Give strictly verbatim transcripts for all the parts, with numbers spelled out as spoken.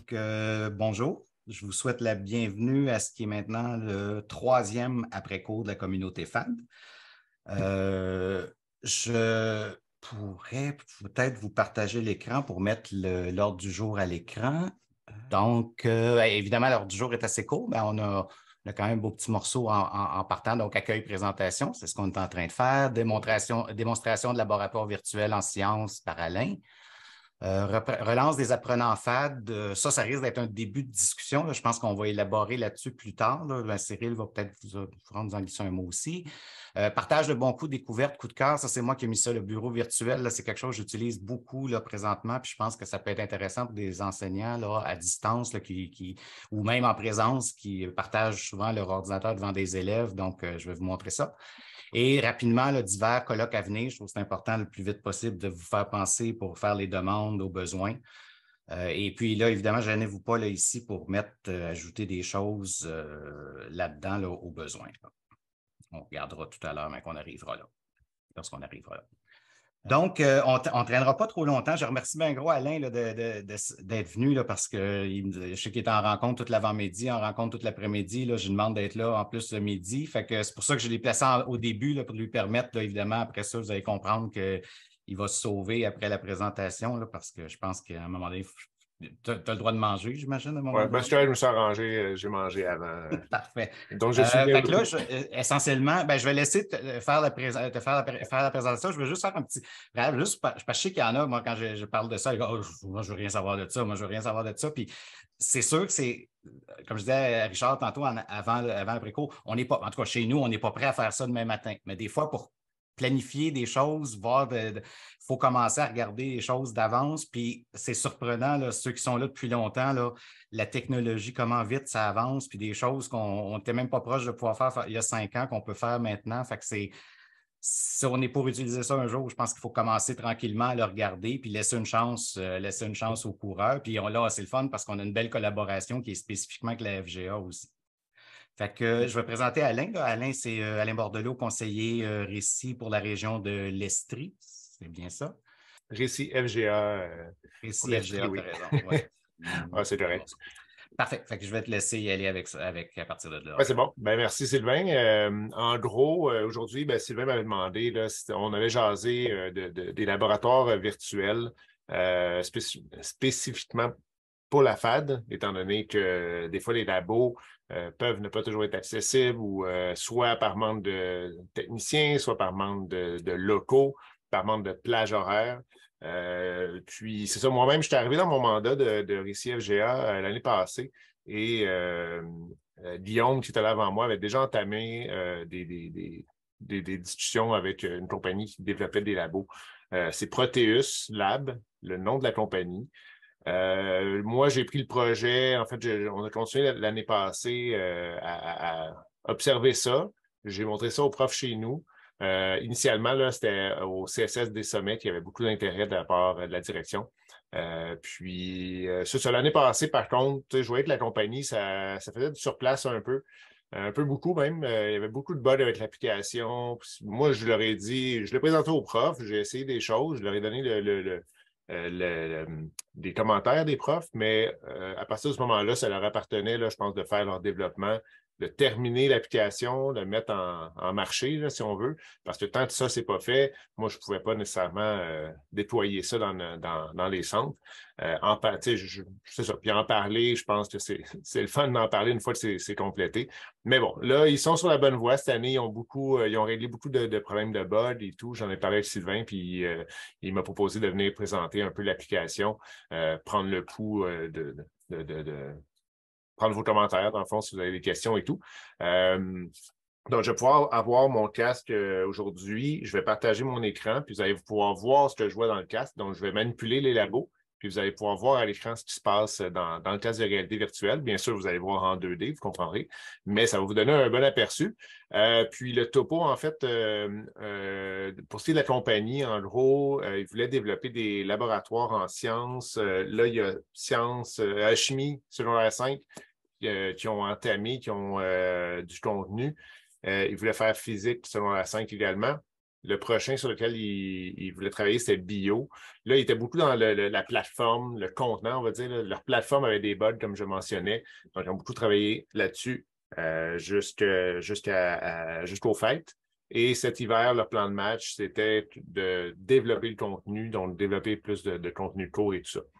Donc, euh, bonjour. Je vous souhaite la bienvenue à ce qui est maintenant le troisième après-cours de la communauté F A D. Euh, je pourrais peut-être vous partager l'écran pour mettre le- l'ordre du jour à l'écran. Donc, euh, évidemment, l'ordre du jour est assez court, mais on a, on a quand même un beau petit morceau en, en- en partant. Donc, accueil, présentation, c'est ce qu'on est en train de faire. Démonstration, démonstration de laboratoire virtuel en sciences par Alain. Euh, relance des apprenants F A D, euh, ça, ça risque d'être un début de discussion. Là. Je pense qu'on va élaborer là-dessus plus tard. Là. Ben, Cyril va peut-être vous, vous rendre en glisser un mot aussi. Euh, partage de bons coups, découverte, coup de cœur. Ça, c'est moi qui ai mis ça, le bureau virtuel. Là, c'est quelque chose que j'utilise beaucoup là, présentement. Puis je pense que ça peut être intéressant pour des enseignants là, à distance là, qui, qui, ou même en présence qui partagent souvent leur ordinateur devant des élèves. Donc, euh, je vais vous montrer ça. Et rapidement, le divers colloques à venir, je trouve que c'est important le plus vite possible de vous faire penser pour faire les demandes aux besoins. Euh, et puis là, évidemment, gênez-vous pas là, ici pour mettre, euh, ajouter des choses euh, là-dedans là, aux besoins. Là. On regardera tout à l'heure, mais qu'on arrivera là, lorsqu'on arrivera là. Donc, euh, on ne traînera pas trop longtemps. Je remercie bien gros Alain là, de, de, de, d'être venu là, parce que il me, je sais qu'il est en rencontre toute l'avant-midi, en rencontre toute l'après-midi. Là, je lui demande d'être là en plus le midi. Fait que c'est pour ça que je l'ai placé en, au début là, pour lui permettre, là, évidemment, après ça, vous allez comprendre qu'il va se sauver après la présentation là, parce que je pense qu'à un moment donné, tu as le droit de manger, j'imagine, à un moment Ouais, ben, donné. je, je me suis arrangé, euh, j'ai mangé avant. euh. Parfait. Donc, je suis Euh, bien fait que là, repris. je- euh, essentiellement, ben, je vais laisser te, euh, faire, la présen- te faire, la, pré- faire la présentation. Je veux juste faire un petit. Bref, juste parce que je sais qu'il y en a, moi, quand je, je parle de ça, ils disent, oh, je- moi, je veux rien savoir de ça, moi, je veux rien savoir de ça. Puis c'est sûr que c'est, comme je disais à Richard tantôt, en- avant, avant l'après-cours, on n'est pas, en tout cas, chez nous, on n'est pas prêt à faire ça demain matin. Mais des fois, pour planifier des choses, voir il faut commencer à regarder les choses d'avance. Puis c'est surprenant, là, ceux qui sont là depuis longtemps, là, la technologie, comment vite ça avance, puis des choses qu'on n'était même pas proche de pouvoir faire il y a cinq ans qu'on peut faire maintenant. Fait que c'est, si on est pour utiliser ça un jour, je pense qu'il faut commencer tranquillement à le regarder, puis laisser une chance, euh, laisser une chance aux coureurs. Puis on, là, c'est le fun parce qu'on a une belle collaboration qui est spécifiquement avec la F G A aussi. Fait que euh, je vais présenter Alain. Là. Alain, c'est euh, Alain Bordelot, conseiller euh, récit pour la région de l'Estrie. C'est bien ça? Récit F G A euh, pour Récit l'Estrie, F G A, tu as oui. raison. Oui. Ah, c'est Bon, correct. parfait. Fait que je vais te laisser y aller avec, avec à partir de Ouais, là. c'est bon. Ben, merci, Sylvain. Euh, en gros, euh, aujourd'hui, ben, Sylvain m'avait demandé, là, si on avait jasé euh, de, de- des laboratoires euh, virtuels euh, spéci- spécifiquement pour la F A D, étant donné que euh, des fois, les labos euh, peuvent ne pas toujours être accessibles ou euh, soit par manque de techniciens, soit par manque de, de locaux, par manque de plage horaire. Euh, puis, c'est ça, moi-même, je suis arrivé dans mon mandat de, de Récit F G A euh, l'année passée et euh, euh, Guillaume, qui était là avant moi, avait déjà entamé euh, des, des, des, des, des discussions avec une compagnie qui développait des labos. Euh, c'est Proteus Lab, le nom de la compagnie. Euh, moi, j'ai pris le projet. En fait, je- on a continué l'année passée euh, à, à observer ça. J'ai montré ça aux profs chez nous. Euh, initialement, là, c'était au C S S des Sommets qu'il y avait beaucoup d'intérêt de la part de la direction. Euh, puis, euh, ça, ça, l'année passée, par contre, tu sais, je voyais que la compagnie, ça, ça faisait du surplace un peu. Un peu beaucoup même. Euh, il y avait beaucoup de bugs avec l'application. Puis moi, je leur ai dit, je l'ai présenté aux profs, j'ai essayé des choses, je leur ai donné le, le, le, euh, le, le, des commentaires des profs, mais euh, à partir de ce moment-là, ça leur appartenait, là, je pense, de faire leur développement, de terminer l'application, de mettre en, en marché, là, si on veut, parce que tant que ça, c'est pas fait, moi, je ne pouvais pas nécessairement euh, déployer ça dans, dans, dans les centres. Euh, en, je, je, c'est ça. Puis en parler, je pense que c'est, c'est le fun d'en parler une fois que c'est, c'est complété. Mais bon, là, ils sont sur la bonne voie. Cette année, ils ont beaucoup, euh, ils ont réglé beaucoup de, de problèmes de bugs et tout. J'en ai parlé avec Sylvain, puis euh, il m'a proposé de venir présenter un peu l'application, euh, prendre le pouls euh, de, de, de, de, prendre vos commentaires, dans le fond, si vous avez des questions et tout. Euh, donc, je vais pouvoir avoir mon casque euh, aujourd'hui. Je vais partager mon écran, puis vous allez pouvoir voir ce que je vois dans le casque. Donc, je vais manipuler les labos, puis vous allez pouvoir voir à l'écran ce qui se passe dans, dans le casque de réalité virtuelle. Bien sûr, vous allez voir en deux D, vous comprendrez, mais ça va vous donner un bon aperçu. Euh, puis le topo, en fait, euh, euh, pour ce qui est de la compagnie, en gros, euh, ils voulaient développer des laboratoires en sciences. Euh, là, il y a sciences, euh, alchimie, secondaire cinq, euh, qui ont entamé, qui ont euh, du contenu. Euh, ils voulaient faire physique, secondaire cinq également. Le prochain sur lequel il, il voulait travailler, c'était bio. Là, il était beaucoup dans le, le, la plateforme, le contenant, on va dire. Là. Leur plateforme avait des bugs, comme je mentionnais. Donc, ils ont beaucoup travaillé là-dessus euh, jusqu'à, jusqu'à, jusqu'aux fêtes. Et cet hiver, leur plan de match, c'était de développer le contenu, donc développer plus de, de contenu court et tout ça.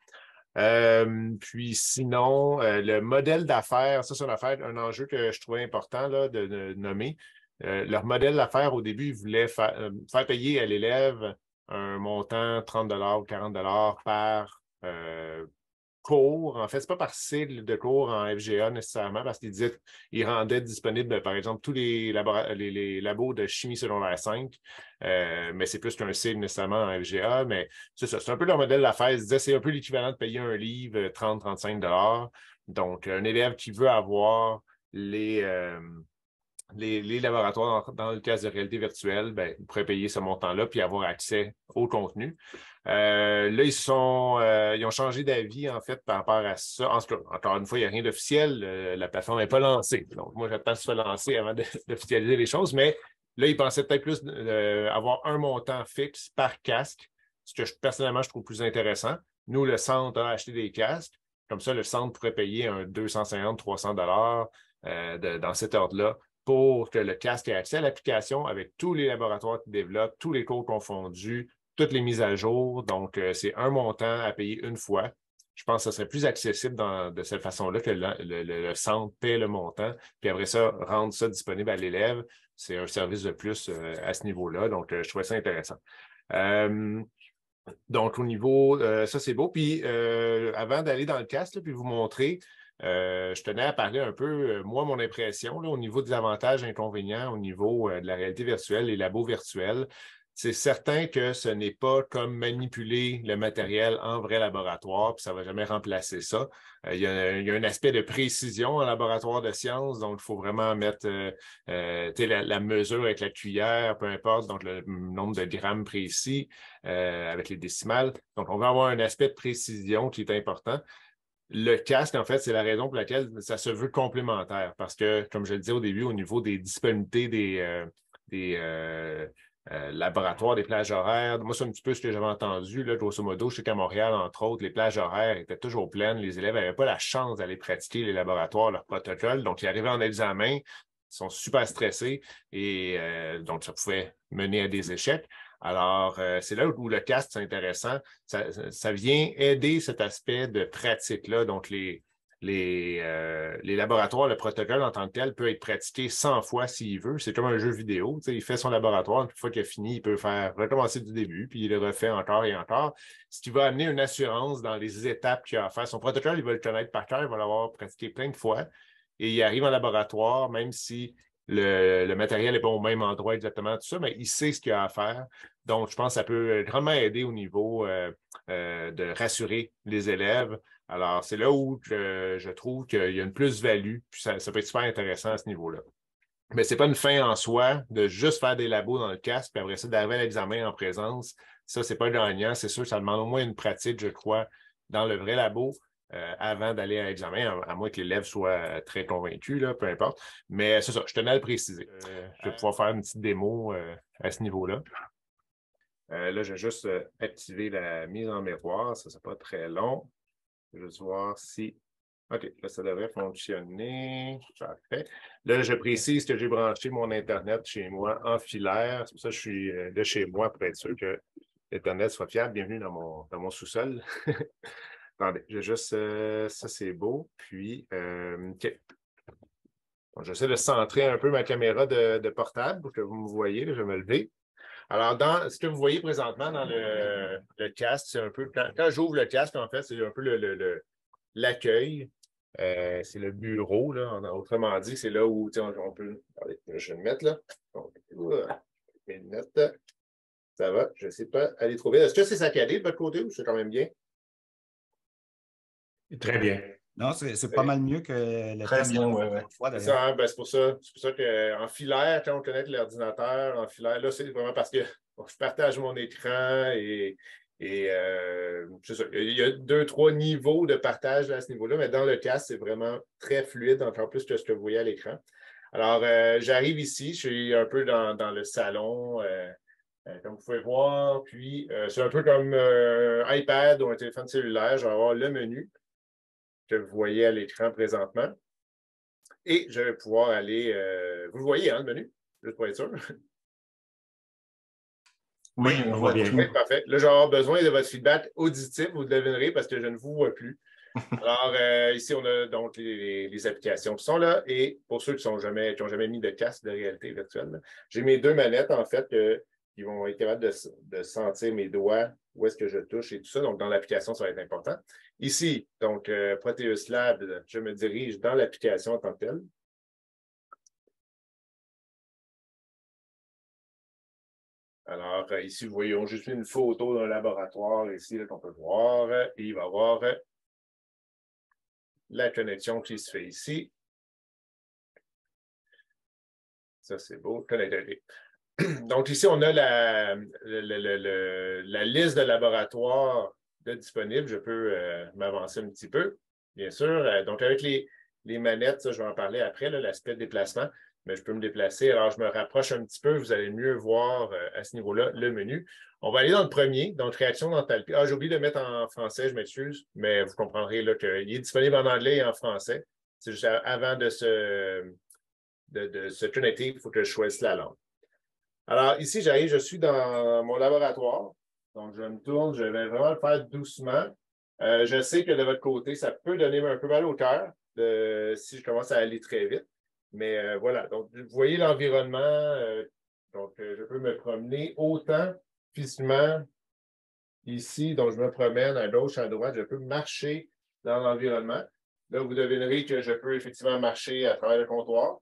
Euh, puis sinon, euh, le modèle d'affaires, ça, c'est une affaire, un enjeu que je trouvais important là, de, de nommer. Euh, leur modèle d'affaires, au début, ils voulaient fa euh, faire payer à l'élève un montant trente dollars ou quarante dollars par euh, cours. En fait, ce n'est pas par cycle de cours en F G A nécessairement, parce qu'ils disaient qu'ils rendaient disponibles, par exemple, tous les, les, les labos de chimie secondaire cinq, euh, mais c'est plus qu'un cycle nécessairement en F G A, mais c'est ça, c'est un peu leur modèle d'affaires. Ils disaient c'est un peu l'équivalent de payer un livre trente à trente-cinq dollars. Donc, un élève qui veut avoir les... Euh, Les, les laboratoires, dans, dans le cas de réalité virtuelle, ben, ils pourraient payer ce montant-là puis avoir accès au contenu. Euh, là, ils sont, euh, ils ont changé d'avis, en fait, par rapport à ça. En tout cas, encore une fois, il n'y a rien d'officiel. Euh, la plateforme n'est pas lancée. Donc, moi, j'attends que ce soit lancé avant d'officialiser les choses. Mais là, ils pensaient peut-être plus euh, avoir un montant fixe par casque, ce que je, personnellement, je trouve plus intéressant. Nous, le centre a acheté des casques. Comme ça, le centre pourrait payer un deux cent cinquante à trois cents dollars euh, de, dans cet ordre-là pour que le casque ait accès à l'application avec tous les laboratoires qui développent, tous les cours confondus, toutes les mises à jour. Donc, euh, c'est un montant à payer une fois. Je pense que ce serait plus accessible dans, de cette façon-là que le, le, le centre paie le montant, puis après ça, rendre ça disponible à l'élève. C'est un service de plus euh, à ce niveau-là. Donc, euh, je trouvais ça intéressant. Euh, donc, au niveau, euh, ça, c'est beau. Puis, euh, avant d'aller dans le casque, là, puis vous montrer, euh, je tenais à parler un peu, euh, moi, mon impression, là, au niveau des avantages et inconvénients, au niveau euh, de la réalité virtuelle, les labos virtuels. C'est certain que ce n'est pas comme manipuler le matériel en vrai laboratoire, puis ça ne va jamais remplacer ça. Euh, il y a, il y a un aspect de précision en laboratoire de sciences, donc il faut vraiment mettre euh, euh, la, la mesure avec la cuillère, peu importe, donc le nombre de grammes précis euh, avec les décimales. Donc, on va avoir un aspect de précision qui est important. Le casque, en fait, c'est la raison pour laquelle ça se veut complémentaire parce que, comme je le disais au début, au niveau des disponibilités des, euh, des euh, euh, laboratoires, des plages horaires, moi, c'est un petit peu ce que j'avais entendu, là, grosso modo. Je sais qu'à Montréal, entre autres, les plages horaires étaient toujours pleines. Les élèves n'avaient pas la chance d'aller pratiquer les laboratoires, leurs protocoles. Donc, ils arrivaient en examen, ils sont super stressés et euh, donc, ça pouvait mener à des échecs. Alors, euh, c'est là où le casque, c'est intéressant. Ça, ça vient aider cet aspect de pratique-là. Donc, les, les, euh, les laboratoires, le protocole en tant que tel peut être pratiqué cent fois s'il veut. C'est comme un jeu vidéo. Tu sais, il fait son laboratoire, une fois qu'il a fini, il peut faire recommencer du début, puis il le refait encore et encore. Ce qui va amener une assurance dans les étapes qu'il a à faire. Son protocole, il va le connaître par cœur, il va l'avoir pratiqué plein de fois. Et il arrive en laboratoire, même si le, le matériel n'est pas au même endroit exactement, tout ça, mais il sait ce qu'il a à faire. Donc, je pense que ça peut grandement aider au niveau euh, euh, de rassurer les élèves. Alors, c'est là où je, je trouve qu'il y a une plus-value, puis ça, ça peut être super intéressant à ce niveau-là. Mais ce n'est pas une fin en soi de juste faire des labos dans le casque, puis après ça, d'arriver à l'examen en présence. Ça, ce n'est pas gagnant. C'est sûr, ça demande au moins une pratique, je crois, dans le vrai labo. Euh, avant d'aller à l'examen, à, à moins que l'élève soit très convaincu, là, peu importe. Mais c'est ça, je tenais à le préciser. Euh, je vais pouvoir faire une petite démo euh, à ce niveau-là. Euh, là, je vais juste euh, activer la mise en miroir. Ça, c'est pas très long. Je vais juste voir si... OK, là, ça devrait fonctionner. Parfait. Là, je précise que j'ai branché mon Internet chez moi en filaire. C'est pour ça que je suis euh, de chez moi pour être sûr que l'Internet soit fiable. Bienvenue dans mon, dans mon sous-sol. Attendez, je juste... Euh, ça, c'est beau. Puis, euh, OK. Bon, j'essaie de centrer un peu ma caméra de, de portable pour que vous me voyez. Là, je vais me lever. Alors, dans ce que vous voyez présentement dans le, le casque, c'est un peu... Quand, quand j'ouvre le casque, en fait, c'est un peu le, le, le, l'accueil. Euh, c'est le bureau, là. Autrement dit, c'est là où on, on peut... Allez, je vais le mettre là. Donc, mes lunettes. Ça va, je ne sais pas aller trop vite. Est-ce que c'est saccadé de votre côté ou c'est quand même bien? Très bien. Non, c'est pas mal mieux que le Très test bien, ouais, ouais. C'est ça, hein? Ben, c'est pour ça. C'est pour ça qu'en filaire, quand on connecte l'ordinateur, en filaire, là, c'est vraiment parce que bon, je partage mon écran et, et euh, c'est ça. Il y a deux, trois niveaux de partage à ce niveau-là, mais dans le casque, c'est vraiment très fluide, encore plus que ce que vous voyez à l'écran. Alors, euh, j'arrive ici, je suis un peu dans, dans le salon. Euh, Euh, comme vous pouvez voir, puis euh, c'est un peu comme euh, un iPad ou un téléphone cellulaire. Je vais avoir le menu que vous voyez à l'écran présentement. Et je vais pouvoir aller. Euh, vous le voyez, hein, le menu? Juste pour être sûr. Oui, on le voit bien. Oui, parfait. Là, je vais avoir besoin de votre feedback auditif, vous le devinerez, parce que je ne vous vois plus. Alors, euh, ici, on a donc les, les, les applications qui sont là. Et pour ceux qui n'ont jamais, qui ont jamais mis de casque de réalité virtuelle, j'ai mes deux manettes, en fait, que, qui vont être capables de, de sentir mes doigts, où est-ce que je touche et tout ça. Donc, dans l'application, ça va être important. Ici, donc, euh, Proteus Lab, je me dirige dans l'application en tant que telle. Alors, euh, ici, vous voyez, on a juste mis une photo d'un laboratoire ici qu'on peut voir. Et il va y avoir euh, la connexion qui se fait ici. Ça, c'est beau. Connecter. Donc, ici, on a la, le, le, le, la liste de laboratoires de disponibles. Je peux euh, m'avancer un petit peu, bien sûr. Euh, donc, avec les, les manettes, ça, je vais en parler après, l'aspect de déplacement, mais je peux me déplacer. Alors, je me rapproche un petit peu. Vous allez mieux voir euh, à ce niveau-là le menu. On va aller dans le premier, donc réaction d'enthalpie. Ah, j'ai oublié de le mettre en français, je m'excuse, mais vous comprendrez qu'il est disponible en anglais et en français. C'est juste avant de se, de, de se connecter, il faut que je choisisse la langue. Alors, ici, j'arrive, je suis dans mon laboratoire. Donc, je me tourne, je vais vraiment le faire doucement. Euh, je sais que de votre côté, ça peut donner un peu mal au cœur de, si je commence à aller très vite. Mais euh, voilà, donc, vous voyez l'environnement. Euh, donc, euh, je peux me promener autant physiquement ici. Donc, je me promène à gauche, à droite. Je peux marcher dans l'environnement. Là, vous devinerez que je peux effectivement marcher à travers le comptoir.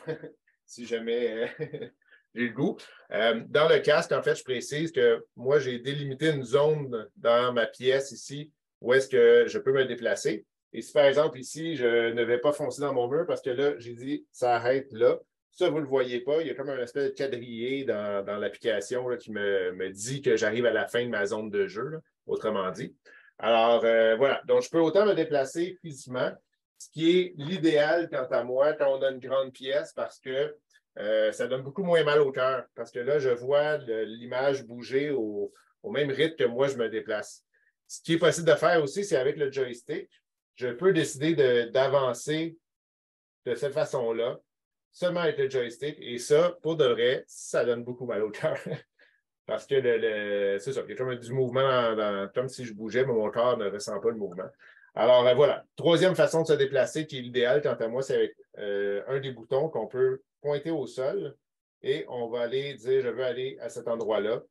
Si jamais euh, j'ai le goût. Euh, dans le casque, en fait, je précise que moi, j'ai délimité une zone dans ma pièce ici où est-ce que je peux me déplacer. Et si, par exemple, ici, je ne vais pas foncer dans mon mur parce que là, j'ai dit, ça arrête là. Ça, vous ne le voyez pas. Il y a comme un espèce de quadrillé dans, dans l'application qui me, me dit que j'arrive à la fin de ma zone de jeu, là, autrement dit. Alors, euh, voilà. Donc, je peux autant me déplacer physiquement, ce qui est l'idéal, quant à moi, quand on a une grande pièce, parce que euh, ça donne beaucoup moins mal au cœur. Parce que là, je vois l'image bouger au, au même rythme que moi, je me déplace. Ce qui est possible de faire aussi, c'est avec le joystick, je peux décider d'avancer de, de cette façon-là, seulement avec le joystick. Et ça, pour de vrai, ça donne beaucoup mal au cœur. Parce que le, le c'est ça, il y a comme du mouvement, dans, dans, comme si je bougeais, mais mon corps ne ressent pas le mouvement. Alors euh, voilà, troisième façon de se déplacer qui est l'idéal, quant à moi, c'est avec euh, un des boutons qu'on peut pointer au sol et on va aller dire, je veux aller à cet endroit-là.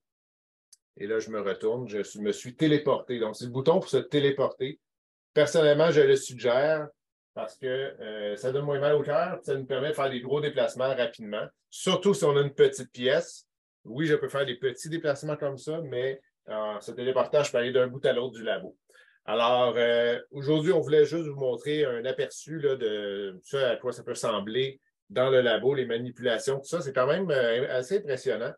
Et là, je me retourne, je suis, me suis téléporté. Donc, c'est le bouton pour se téléporter. Personnellement, je le suggère parce que euh, ça donne moins mal au cœur, ça nous permet de faire des gros déplacements rapidement, surtout si on a une petite pièce. Oui, je peux faire des petits déplacements comme ça, mais en se téléportant, je peux aller d'un bout à l'autre du labo. Alors, euh, aujourd'hui, on voulait juste vous montrer un aperçu là, de ça à quoi ça peut ressembler dans le labo, les manipulations, tout ça. C'est quand même euh, assez impressionnant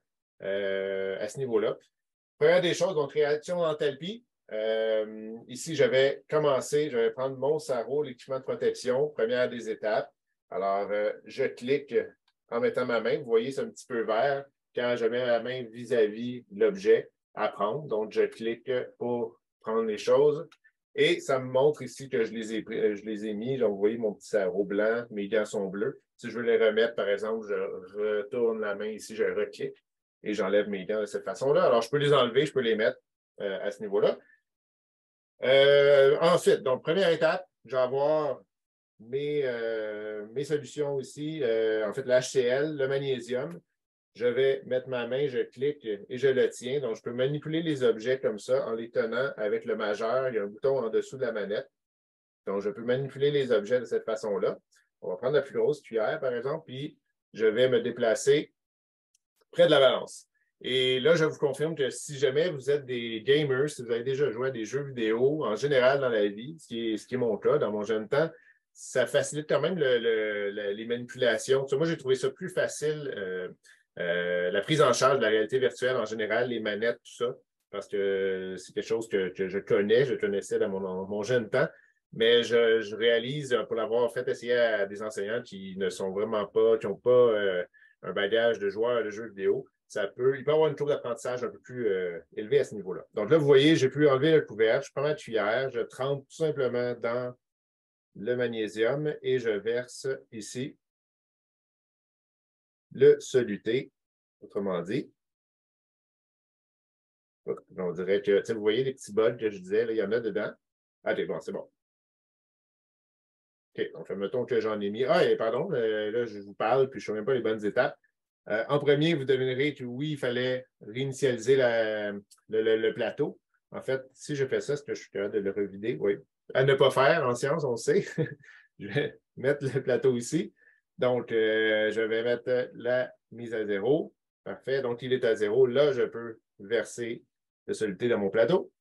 euh, à ce niveau-là. Première des choses, donc réaction d'enthalpie. Euh, ici, je vais commencer, je vais prendre mon sarrau, l'équipement de protection, première des étapes. Alors, euh, je clique en mettant ma main. Vous voyez, c'est un petit peu vert quand je mets ma main vis-à-vis de l'objet à prendre. Donc, je clique pour prendre les choses. Et ça me montre ici que je les ai, je les ai mis. Donc, vous voyez mon petit sarrau blanc, mes gants sont bleus. Si je veux les remettre, par exemple, je retourne la main ici, je reclique et j'enlève mes gants de cette façon-là. Alors, je peux les enlever, je peux les mettre euh, à ce niveau-là. Euh, ensuite, donc, première étape, je vais avoir mes, euh, mes solutions ici. Euh, en fait, l'H C L, le magnésium. Je vais mettre ma main, je clique et je le tiens. Donc, je peux manipuler les objets comme ça en les tenant avec le majeur. Il y a un bouton en dessous de la manette. Donc, je peux manipuler les objets de cette façon-là. On va prendre la plus grosse cuillère, par exemple, puis je vais me déplacer près de la balance. Et là, je vous confirme que si jamais vous êtes des gamers, si vous avez déjà joué à des jeux vidéo en général dans la vie, ce qui est, ce qui est mon cas dans mon jeune temps, ça facilite quand même le, le, le, les manipulations. Moi, j'ai trouvé ça plus facile, euh, euh, la prise en charge de la réalité virtuelle en général, les manettes, tout ça, parce que c'est quelque chose que, que je connais, je connaissais dans mon, mon jeune temps. Mais je, je réalise, pour l'avoir fait essayer à des enseignants qui ne sont vraiment pas, qui n'ont pas... Euh, un bagage de joueurs de jeux vidéo, ça peut, il peut avoir une courbe d'apprentissage un peu plus euh, élevée à ce niveau-là. Donc là, vous voyez, j'ai pu enlever le couvercle, je prends ma tuyère, je trempe tout simplement dans le magnésium et je verse ici le soluté, autrement dit. On dirait que, vous voyez les petits bols que je disais, là, il y en a dedans. Ah, c'est bon, c'est bon. OK, donc mettons que j'en ai mis. Ah, et pardon, euh, là, je vous parle, puis je ne sais même pas les bonnes étapes. Euh, en premier, vous devinerez que oui, il fallait réinitialiser la, le, le, le plateau. En fait, si je fais ça, est-ce que je suis capable de le revider? Oui. À ne pas faire en science, on le sait. Je vais mettre le plateau ici. Donc, euh, je vais mettre la mise à zéro. Parfait. Donc, il est à zéro. Là, je peux verser le soluté dans mon plateau.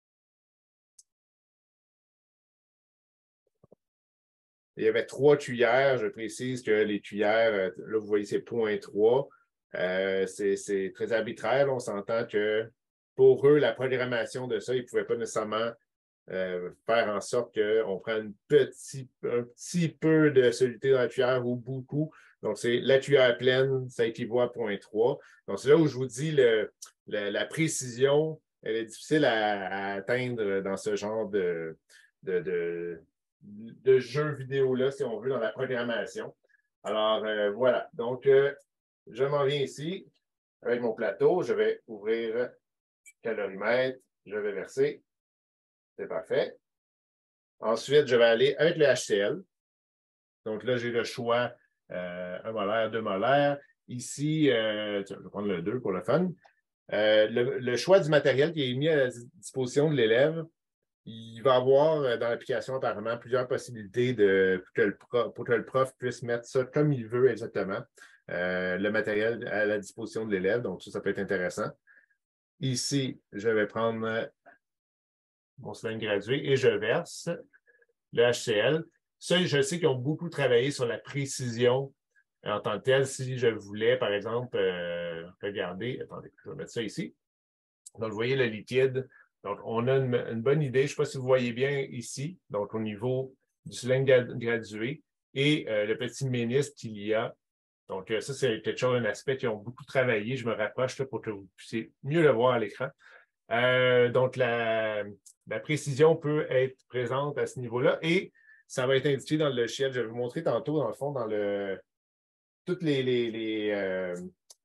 Il y avait trois cuillères. Je précise que les cuillères, là, vous voyez, c'est zéro virgule trois. Euh, c'est très arbitraire. On s'entend que pour eux, la programmation de ça, ils ne pouvaient pas nécessairement euh, faire en sorte qu'on prenne petit, un petit peu de soluté dans la cuillère ou beaucoup. Donc, c'est la cuillère pleine, ça équivaut à zéro virgule trois. Donc, c'est là où je vous dis le, le, la précision, elle est difficile à, à atteindre dans ce genre de, de, de, de jeux vidéo-là, si on veut, dans la programmation. Alors, euh, voilà. Donc, euh, je m'en viens ici avec mon plateau. Je vais ouvrir le calorimètre. Je vais verser. C'est parfait. Ensuite, je vais aller avec le H C L. Donc là, j'ai le choix euh, un molaire, deux molaires. Ici, euh, tiens, je vais prendre le deux pour le fun. Euh, le, le choix du matériel qui est mis à la disposition de l'élève, il va avoir dans l'application apparemment plusieurs possibilités de, pour, que le prof, pour que le prof puisse mettre ça comme il veut exactement, euh, le matériel à la disposition de l'élève. Donc, ça, ça peut être intéressant. Ici, je vais prendre mon cylindre gradué et je verse le H C L. Ça, je sais qu'ils ont beaucoup travaillé sur la précision en tant que telle. Si je voulais, par exemple, euh, regarder, attendez, je vais mettre ça ici. Donc, vous voyez le liquide. Donc, on a une, une bonne idée. Je ne sais pas si vous voyez bien ici, donc au niveau du cylindre gradué et euh, le petit ménisque qu'il y a. Donc, euh, ça, c'est quelque chose, un aspect qu'ils ont beaucoup travaillé. Je me rapproche là, pour que vous puissiez mieux le voir à l'écran. Euh, donc, la, la précision peut être présente à ce niveau-là et ça va être indiqué dans le logiciel. Je vais vous montrer tantôt, dans le fond, dans le toutes les, les, les, euh,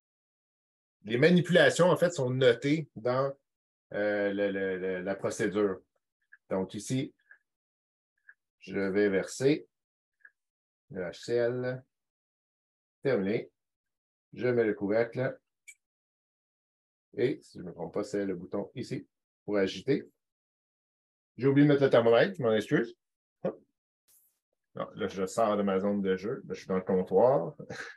les manipulations, en fait, sont notées dans euh, le, le, le, la procédure. Donc, ici, je vais verser le H C L. Terminé. Je mets le couvercle. Et, si je ne me trompe pas, c'est le bouton ici pour agiter. J'ai oublié de mettre le thermomètre, je m'en excuse. Non, là, je sors de ma zone de jeu. Là, je suis dans le comptoir.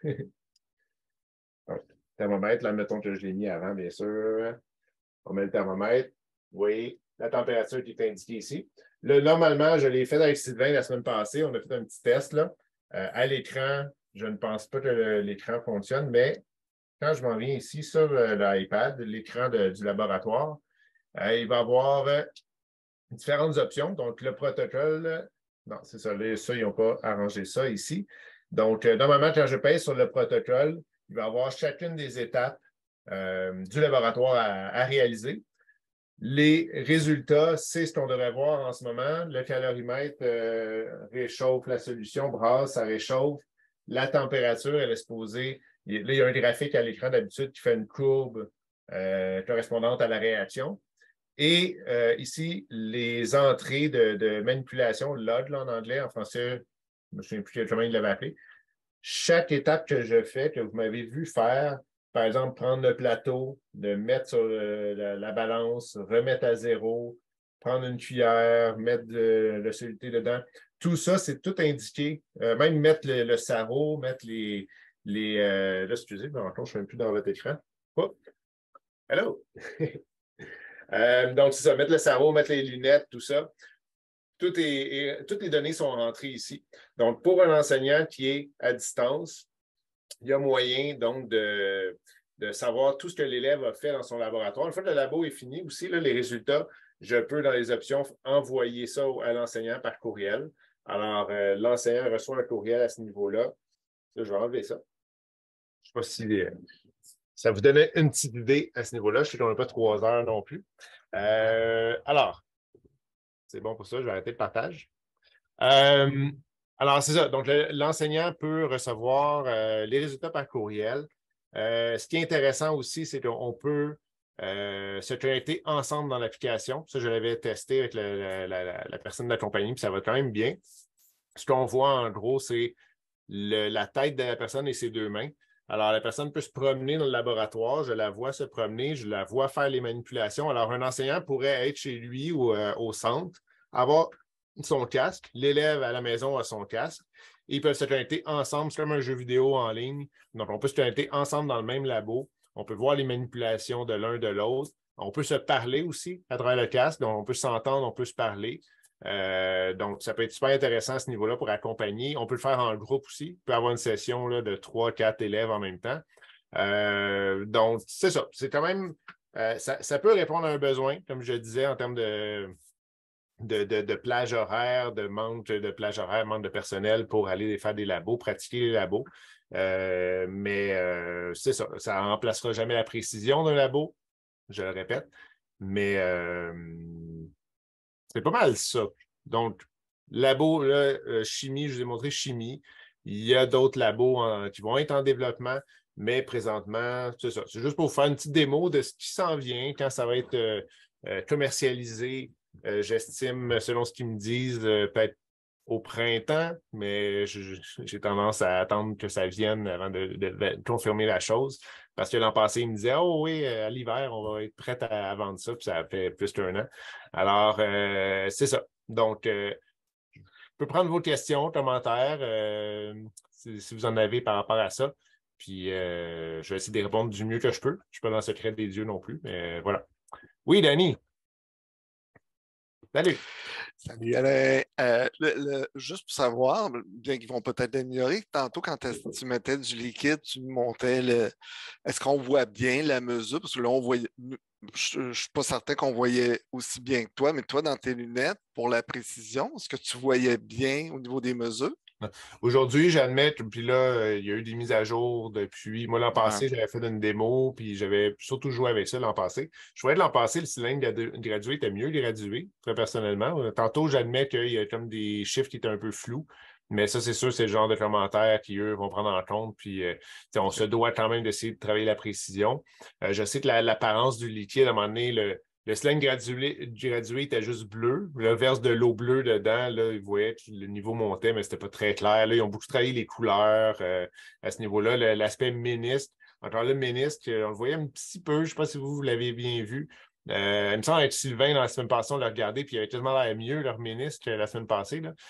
Donc, thermomètre, là, mettons que je l'ai mis avant, bien sûr. On met le thermomètre. Vous voyez la température qui est indiquée ici. Là, normalement, je l'ai fait avec Sylvain la semaine passée. On a fait un petit test là. Euh, à l'écran, je ne pense pas que l'écran fonctionne, mais quand je m'en viens ici sur euh, l'iPad, l'écran du laboratoire, euh, il va y avoir euh, différentes options. Donc, le protocole, non, c'est ça, là, ça, ils n'ont pas arrangé ça ici. Donc, euh, normalement, quand je pèse sur le protocole, il va y avoir chacune des étapes euh, du laboratoire à, à réaliser. Les résultats, c'est ce qu'on devrait voir en ce moment. Le calorimètre euh, réchauffe la solution, brasse, ça réchauffe. La température, elle est supposée. Là, il y a un graphique à l'écran d'habitude qui fait une courbe euh, correspondante à la réaction. Et euh, ici, les entrées de, de manipulation, log là, en anglais, en français, je ne me souviens plus comment il l'avait appelé. Chaque étape que je fais, que vous m'avez vu faire, par exemple, prendre le plateau, le mettre sur le, la, la balance, remettre à zéro, prendre une cuillère, mettre de, le soluté dedans. Tout ça, c'est tout indiqué. Euh, même mettre le, le sarrau, mettre les... les euh, là, excusez, mais encore, je ne suis même plus dans votre écran. Oh. Hello! euh, donc, c'est ça, mettre le sarrau, mettre les lunettes, tout ça. Tout est, est, toutes les données sont rentrées ici. Donc, pour un enseignant qui est à distance, il y a moyen donc de, de savoir tout ce que l'élève a fait dans son laboratoire. Une fois que le labo est fini aussi, là, les résultats, je peux, dans les options, envoyer ça à l'enseignant par courriel. Alors, euh, l'enseignant reçoit un courriel à ce niveau-là. Là, je vais enlever ça. sais pas si euh, ça vous donnait une petite idée à ce niveau-là. Je sais qu'on n'a pas trois heures non plus. Euh, alors, c'est bon pour ça, je vais arrêter le partage. Euh, alors, c'est ça. Donc, le- l'enseignant peut recevoir euh, les résultats par courriel. Euh, ce qui est intéressant aussi, c'est qu'on peut euh, se connecter ensemble dans l'application. Ça, je l'avais testé avec la, la- la- la personne de la compagnie, puis ça va quand même bien. Ce qu'on voit, en gros, c'est le- la tête de la personne et ses deux mains. Alors, la personne peut se promener dans le laboratoire, je la vois se promener, je la vois faire les manipulations. Alors, un enseignant pourrait être chez lui ou euh, au centre, avoir son casque, l'élève à la maison a son casque, et ils peuvent se connecter ensemble, c'est comme un jeu vidéo en ligne. Donc, on peut se connecter ensemble dans le même labo, on peut voir les manipulations de l'un de l'autre, on peut se parler aussi à travers le casque, donc on peut s'entendre, on peut se parler. Euh, donc, ça peut être super intéressant à ce niveau-là pour accompagner. On peut le faire en groupe aussi. On peut avoir une session là, de trois, quatre élèves en même temps. Euh, donc, c'est ça. C'est quand même, euh, ça, ça peut répondre à un besoin, comme je disais, en termes de, de, de, de plage horaire, de manque de plage horaire, manque de personnel pour aller faire des labos, pratiquer les labos. Euh, mais euh, c'est ça. Ça ne remplacera jamais la précision d'un labo, je le répète. Mais euh, c'est pas mal ça. Donc, labo, là, euh, chimie, je vous ai montré chimie. Il y a d'autres labos en- qui vont être en développement, mais présentement, c'est ça. C'est juste pour vous faire une petite démo de ce qui s'en vient, quand ça va être euh, euh, commercialisé. Euh, j'estime, selon ce qu'ils me disent, euh, peut-être au printemps, mais je- je- j'ai tendance à attendre que ça vienne avant de, de- de confirmer la chose. Parce que l'an passé, il me disait, oh oui, euh, à l'hiver, on va être prêt à, à vendre ça, puis ça a fait plus qu'un an. Alors, euh, c'est ça. Donc, euh, je peux prendre vos questions, commentaires, euh, si, si vous en avez par rapport à ça. Puis, euh, je vais essayer de répondre du mieux que je peux. Je ne suis pas dans le secret des dieux non plus, mais voilà. Oui, Danny. Salut. Salut Alain. Euh, le- le- juste pour savoir, bien qu'ils vont peut-être l'améliorer, tantôt quand est-ce que tu mettais du liquide, tu montais le. Est-ce qu'on voit bien la mesure? Parce que là, on voyait. Je ne suis pas certain qu'on voyait aussi bien que toi, mais toi, dans tes lunettes, pour la précision, est-ce que tu voyais bien au niveau des mesures? Aujourd'hui, j'admets que, puis là, euh, il y a eu des mises à jour depuis. Moi, l'an Ouais. passé, j'avais fait une démo, puis j'avais surtout joué avec ça l'an passé. Je trouvais que l'an passé, le cylindre gradu- gradué était mieux gradué, très personnellement. Euh, Tantôt, j'admets qu'il y a comme des chiffres qui étaient un peu flous, mais ça, c'est sûr, c'est le genre de commentaires qui, eux, vont prendre en compte. Puis, euh, tu sais, on se doit quand même d'essayer de travailler la précision. Euh, je sais que la- l'apparence du liquide, à un moment donné, le, le cylindre gradué, gradué était juste bleu. Le verse de l'eau bleue dedans, là, ils voyaient que le niveau montait, mais c'était pas très clair. Là, ils ont beaucoup travaillé les couleurs euh, à ce niveau-là. Le- L'aspect ménisque, encore là, le ménisque, euh, on le voyait un petit peu. Je ne sais pas si vous, vous l'avez bien vu. Euh, il me semble avec Sylvain, dans la semaine passée, on l'a regardé, puis il avait tellement l'air mieux, leur ménisque, que la semaine passée. Là.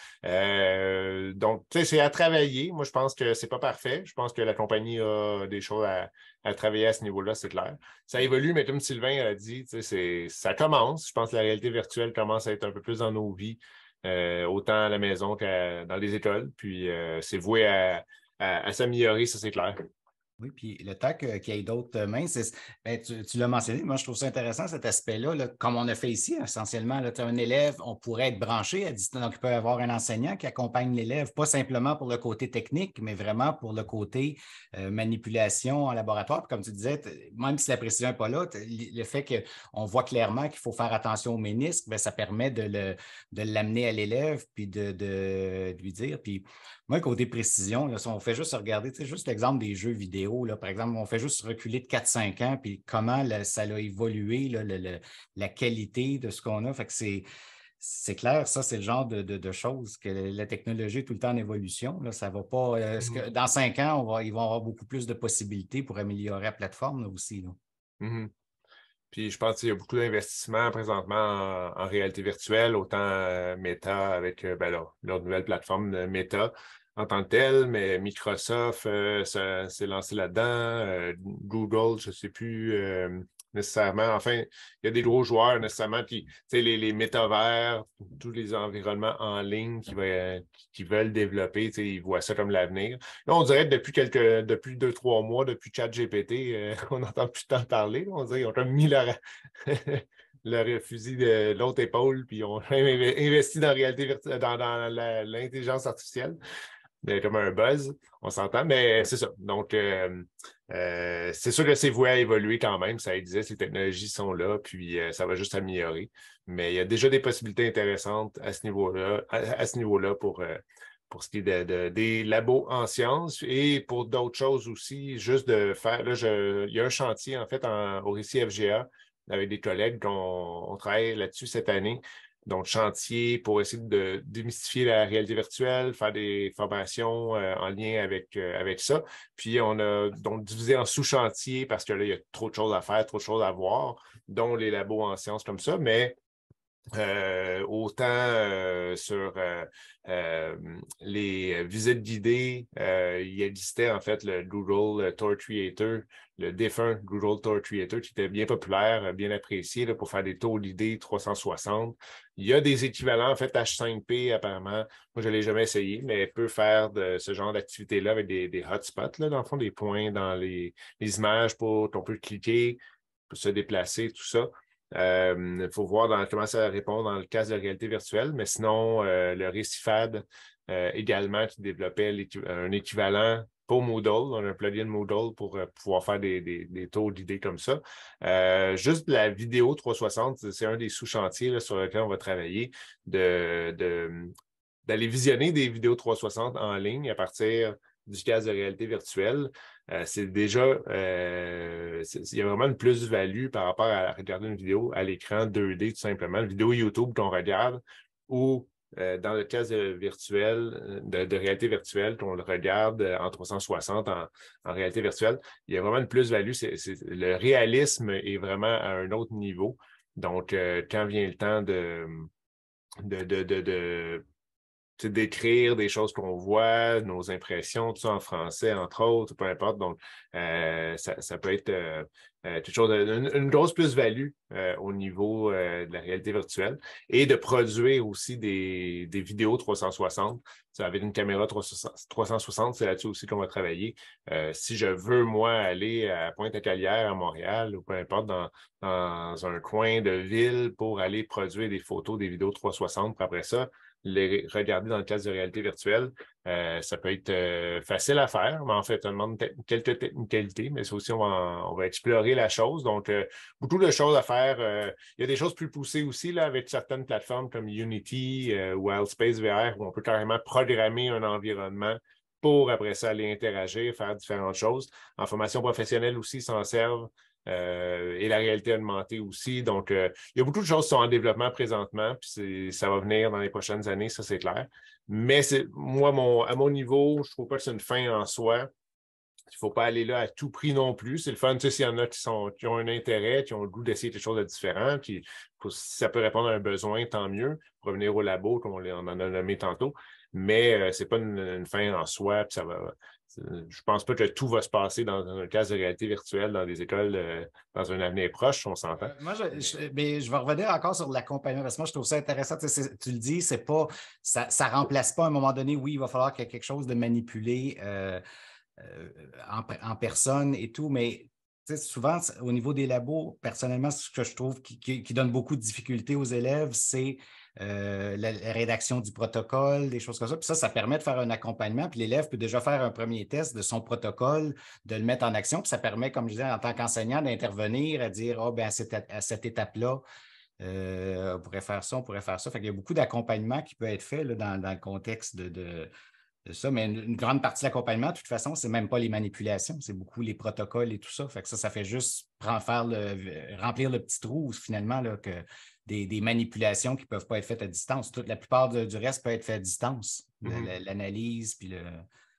Euh, donc, tu sais, c'est à travailler. Moi, je pense que c'est pas parfait. Je pense que la compagnie a des choses à, à travailler à ce niveau-là, c'est clair. Ça évolue, mais comme Sylvain a dit, tu sais, c'est, ça commence. Je pense que la réalité virtuelle commence à être un peu plus dans nos vies, euh, autant à la maison que dans les écoles. Puis, euh, c'est voué à, à, à s'améliorer, ça, c'est clair. Oui, puis le temps que- qu'il y ait d'autres mains, c'est, ben, tu, tu l'as mentionné, moi je trouve ça intéressant cet aspect-là, là, comme on a fait ici, essentiellement, là, tu as un élève, on pourrait être branché à distance, donc il peut y avoir un enseignant qui accompagne l'élève, pas simplement pour le côté technique, mais vraiment pour le côté euh, manipulation en laboratoire. Puis comme tu disais, t- même si la précision n'est pas là, t- le fait qu'on voit clairement qu'il faut faire attention au ménisque, ben, ça permet de, le, de l'amener à l'élève, puis de, de, de lui dire. Puis moi, côté précision, là, si on fait juste regarder, tu sais, juste l'exemple des jeux vidéo, là, par exemple, on fait juste reculer de quatre cinq ans, puis comment là, ça a évolué, là, le- le- la qualité de ce qu'on a. Fait que c'est, c'est clair, ça, c'est le genre de, de- de choses que la technologie est tout le temps en évolution. Là, ça va pas. euh, est-ce que Mhm. dans cinq ans, on va, ils vont avoir beaucoup plus de possibilités pour améliorer la plateforme là, aussi. Là. Mhm. Puis je pense qu'il y a beaucoup d'investissements présentement en, en réalité virtuelle, autant euh, Meta avec euh, ben, leur, leur nouvelle plateforme de Meta en tant que telle, mais Microsoft euh, ça- s'est lancé là-dedans, euh, Google, je ne sais plus euh, nécessairement. Enfin, il y a des gros joueurs nécessairement, puis tu sais, les, les métavers, tous les environnements en ligne qui, va, qui veulent développer, tu sais, ils voient ça comme l'avenir. Là, on dirait que depuis quelques, depuis deux, trois mois, depuis ChatGPT, euh, on n'entend plus tant parler. Là. On dirait qu'ils ont comme mis leur, leur fusil de l'autre épaule, puis ils ont même investi dans la réalité virtu- dans, dans la- l'intelligence artificielle. Il y a comme un buzz, on s'entend, mais c'est ça. Donc, euh, euh, c'est sûr que c'est voué à évoluer quand même. Ça disait, ces technologies sont là, puis euh, ça va juste améliorer. Mais il y a déjà des possibilités intéressantes à ce niveau-là, à, à ce niveau-là pour, euh, pour ce qui est de, de- des labos en sciences et pour d'autres choses aussi, juste de faire. Là, je, il y a un chantier, en fait, en, au récit F G A avec des collègues, on, on travaille là-dessus cette année. Donc, chantier pour essayer de démystifier la réalité virtuelle, faire des formations euh, en lien avec, euh, avec ça. Puis, on a donc divisé en sous-chantiers parce que là, il y a trop de choses à faire, trop de choses à voir, dont les labos en sciences comme ça. Mais euh, autant euh, sur euh, euh, les visites guidées, euh, il existait en fait le Google Tour Creator, le défunt Google Tour Creator qui était bien populaire, bien apprécié là, pour faire des tours guidés trois cent soixante. Il y a des équivalents en fait H cinq P apparemment. Moi, je ne l'ai jamais essayé, mais peut faire de ce genre d'activité-là avec des, des hotspots, là, dans le fond, des points dans les, les images pour qu'on peut cliquer, pour se déplacer, tout ça. Il euh, faut voir dans, comment ça répond dans le cas de la réalité virtuelle, mais sinon, euh, le Récifad euh, également qui développait un équivalent pour Moodle, on a un plugin Moodle pour euh, pouvoir faire des, des, des tours d'idées comme ça. Euh, juste la vidéo trois cent soixante, c'est un des sous-chantiers là, sur lequel on va travailler, de, de, d'aller visionner des vidéos trois cent soixante en ligne à partir du casque de réalité virtuelle. Euh, c'est déjà, euh, il y a vraiment une plus-value par rapport à regarder une vidéo à l'écran deux D, tout simplement, une vidéo YouTube qu'on regarde, ou euh, dans le casque de, virtuel, de, de réalité virtuelle, qu'on le regarde en trois cent soixante en, en réalité virtuelle. Il y a vraiment une plus-value. C'est, c'est, le réalisme est vraiment à un autre niveau. Donc, euh, quand vient le temps de, de, de, de, de d'écrire des choses qu'on voit, nos impressions, tout ça en français, entre autres, peu importe. Donc, euh, ça, ça peut être euh, euh, quelque chose de, une, une grosse plus-value euh, au niveau euh, de la réalité virtuelle et de produire aussi des, des vidéos trois cent soixante. Ça, avec une caméra trois cent soixante, c'est là-dessus aussi qu'on va travailler. Euh, si je veux, moi, aller à Pointe-à-Calière, à Montréal, ou peu importe, dans, dans un coin de ville pour aller produire des photos, des vidéos trois cent soixante, puis après ça, les regarder dans le cadre de réalité virtuelle, euh, ça peut être euh, facile à faire, mais en fait, ça demande quelques technicalités, mais c'est aussi, on va, on va explorer la chose. Donc, euh, beaucoup de choses à faire. Euh, il y a des choses plus poussées aussi là, avec certaines plateformes comme Unity euh, ou Wildspace V R, où on peut carrément programmer un environnement pour, après ça, aller interagir, faire différentes choses. En formation professionnelle aussi, ils s'en servent. Euh, et la réalité augmentée aussi. Donc, euh, il y a beaucoup de choses qui sont en développement présentement, puis ça va venir dans les prochaines années, ça c'est clair. Mais c'est, moi, mon, à mon niveau, je ne trouve pas que c'est une fin en soi. Il ne faut pas aller là à tout prix non plus. C'est le fun, tu sais, s'il y en a qui, sont, qui ont un intérêt, qui ont le goût d'essayer quelque chose de différent, puis si ça peut répondre à un besoin, tant mieux. Pour revenir au labo, comme on, on en a nommé tantôt. Mais euh, ce n'est pas une, une fin en soi, puis ça va. Je pense pas que tout va se passer dans un cas de réalité virtuelle dans des écoles euh, dans un avenir proche, on s'entend. Euh, moi, je, je, mais je vais revenir encore sur l'accompagnement parce que moi, je trouve ça intéressant. Tu sais, tu le dis, c'est pas, ça ne remplace pas à un moment donné. Oui, il va falloir qu'il y ait quelque chose de manipulé euh, euh, en, en personne et tout, mais souvent, au niveau des labos, personnellement, ce que je trouve qui, qui, qui donne beaucoup de difficultés aux élèves, c'est euh, la, la rédaction du protocole, des choses comme ça. Puis ça, ça permet de faire un accompagnement. Puis l'élève peut déjà faire un premier test de son protocole, de le mettre en action. Puis ça permet, comme je disais, en tant qu'enseignant, d'intervenir, à dire, oh, ben à cette, à cette étape-là, euh, on pourrait faire ça, on pourrait faire ça. Fait qu'il y a beaucoup d'accompagnement qui peut être fait là, dans, dans le contexte de, de de ça, mais une, une grande partie de l'accompagnement, de toute façon, c'est même pas les manipulations, c'est beaucoup les protocoles et tout ça. Fait que ça, ça fait juste prendre, faire le, remplir le petit trou, finalement, là, que des, des manipulations qui ne peuvent pas être faites à distance. Toute, la plupart de, du reste peut être fait à distance. Mm-hmm. L'analyse, puis le.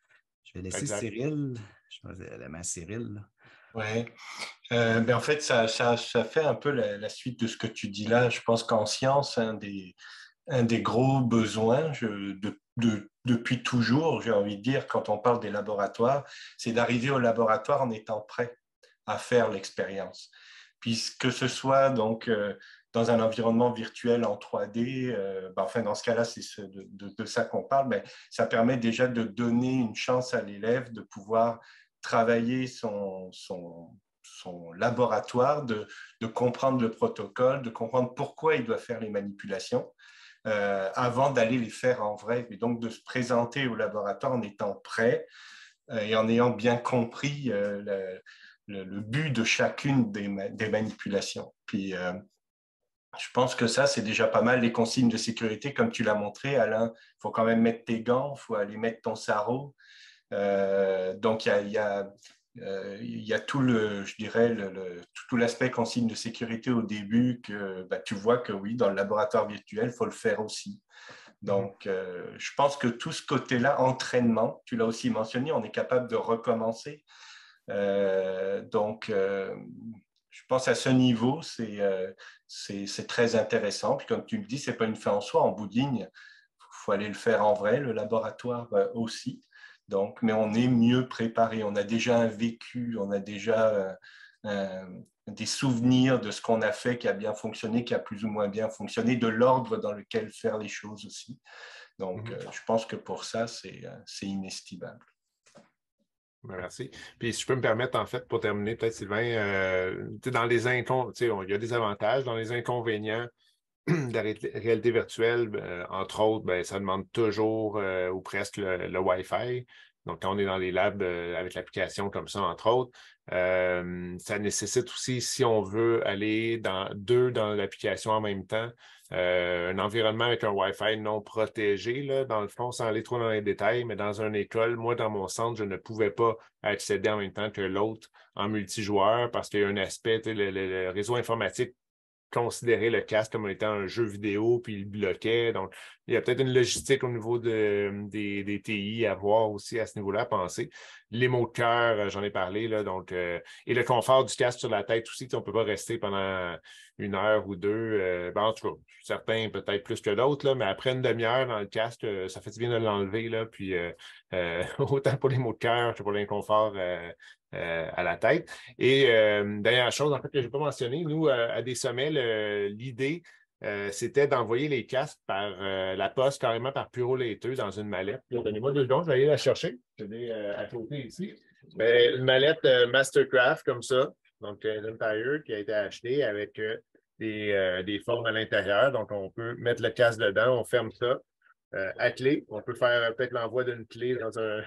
Je vais laisser exact. Cyril. Je vais la main Cyril. Oui. Euh, ben en fait, ça, ça, ça fait un peu la, la suite de ce que tu dis là. Je pense qu'en science, un des, un des gros besoins je, de, de, depuis toujours, j'ai envie de dire, quand on parle des laboratoires, c'est d'arriver au laboratoire en étant prêt à faire l'expérience. Puisque ce soit donc euh, dans un environnement virtuel en trois D, euh, ben, enfin dans ce cas-là, c'est ce, de, de, de ça qu'on parle, mais ça permet déjà de donner une chance à l'élève de pouvoir travailler son, son, son laboratoire, de, de comprendre le protocole, de comprendre pourquoi il doit faire les manipulations. euh, avant d'aller les faire en vrai. Et donc, de se présenter au laboratoire en étant prêt euh, et en ayant bien compris euh, le, le, le but de chacune des, ma des manipulations. Puis, euh, je pense que ça, c'est déjà pas mal les consignes de sécurité, comme tu l'as montré, Alain. Il faut quand même mettre tes gants, il faut aller mettre ton sarrau. Euh, donc, il y a, y a Euh, il y a tout le, je dirais, le, le, tout l'aspect consigne de sécurité au début que bah, tu vois que oui, dans le laboratoire virtuel, il faut le faire aussi. Donc, euh, je pense que tout ce côté-là, entraînement, tu l'as aussi mentionné, on est capable de recommencer. Euh, donc, euh, je pense à ce niveau, c'est euh, c'est très intéressant. Puis comme tu me dis, ce n'est pas une fin en soi. En bout de ligne, il faut aller le faire en vrai, le laboratoire euh, aussi. Donc, mais on est mieux préparé. On a déjà un vécu, on a déjà euh, euh, des souvenirs de ce qu'on a fait qui a bien fonctionné, qui a plus ou moins bien fonctionné, de l'ordre dans lequel faire les choses aussi. Donc, mm-hmm. euh, je pense que pour ça, c'est euh, inestimable. Merci. Puis, si je peux me permettre, en fait, pour terminer, peut-être, Sylvain, euh, dans les inconvénients, il y a des avantages. Dans les inconvénients de la réalité virtuelle, euh, entre autres, ben, ça demande toujours euh, ou presque le, le Wi-Fi. Donc, quand on est dans les labs euh, avec l'application comme ça, entre autres, euh, ça nécessite aussi, si on veut aller dans deux dans l'application en même temps, euh, un environnement avec un Wi-Fi non protégé, là, dans le fond, sans aller trop dans les détails, mais dans une école, moi, dans mon centre, je ne pouvais pas accéder en même temps que l'autre en multijoueur parce qu'il y a un aspect, le, le, le réseau informatique considérer le casque comme étant un jeu vidéo, puis il bloquait. Donc, il y a peut-être une logistique au niveau de, des, des T I à voir aussi à ce niveau-là, à penser. Les mots de cœur, j'en ai parlé, là, donc, euh, et le confort du casque sur la tête aussi, on ne peut pas rester pendant une heure ou deux. Euh, ben, en tout cas, certains peut-être plus que d'autres, là, mais après une demi-heure dans le casque, ça fait du bien de l'enlever, là, puis euh, euh, autant pour les mots de cœur que pour l'inconfort euh, Euh, à la tête. Et euh, dernière chose, en fait, que je n'ai pas mentionné, nous, euh, à des sommets, l'idée, euh, c'était d'envoyer les casques par euh, la poste, carrément par puro-laiteux dans une mallette. Donnez-moi deux secondes, je vais aller la chercher. Je l'ai euh, à côté ici. Mais une mallette euh, Mastercraft comme ça, donc euh, Empire, qui a été achetée avec euh, des, euh, des formes à l'intérieur. Donc, on peut mettre le casque dedans, on ferme ça euh, à clé. On peut faire euh, peut-être l'envoi d'une clé dans un...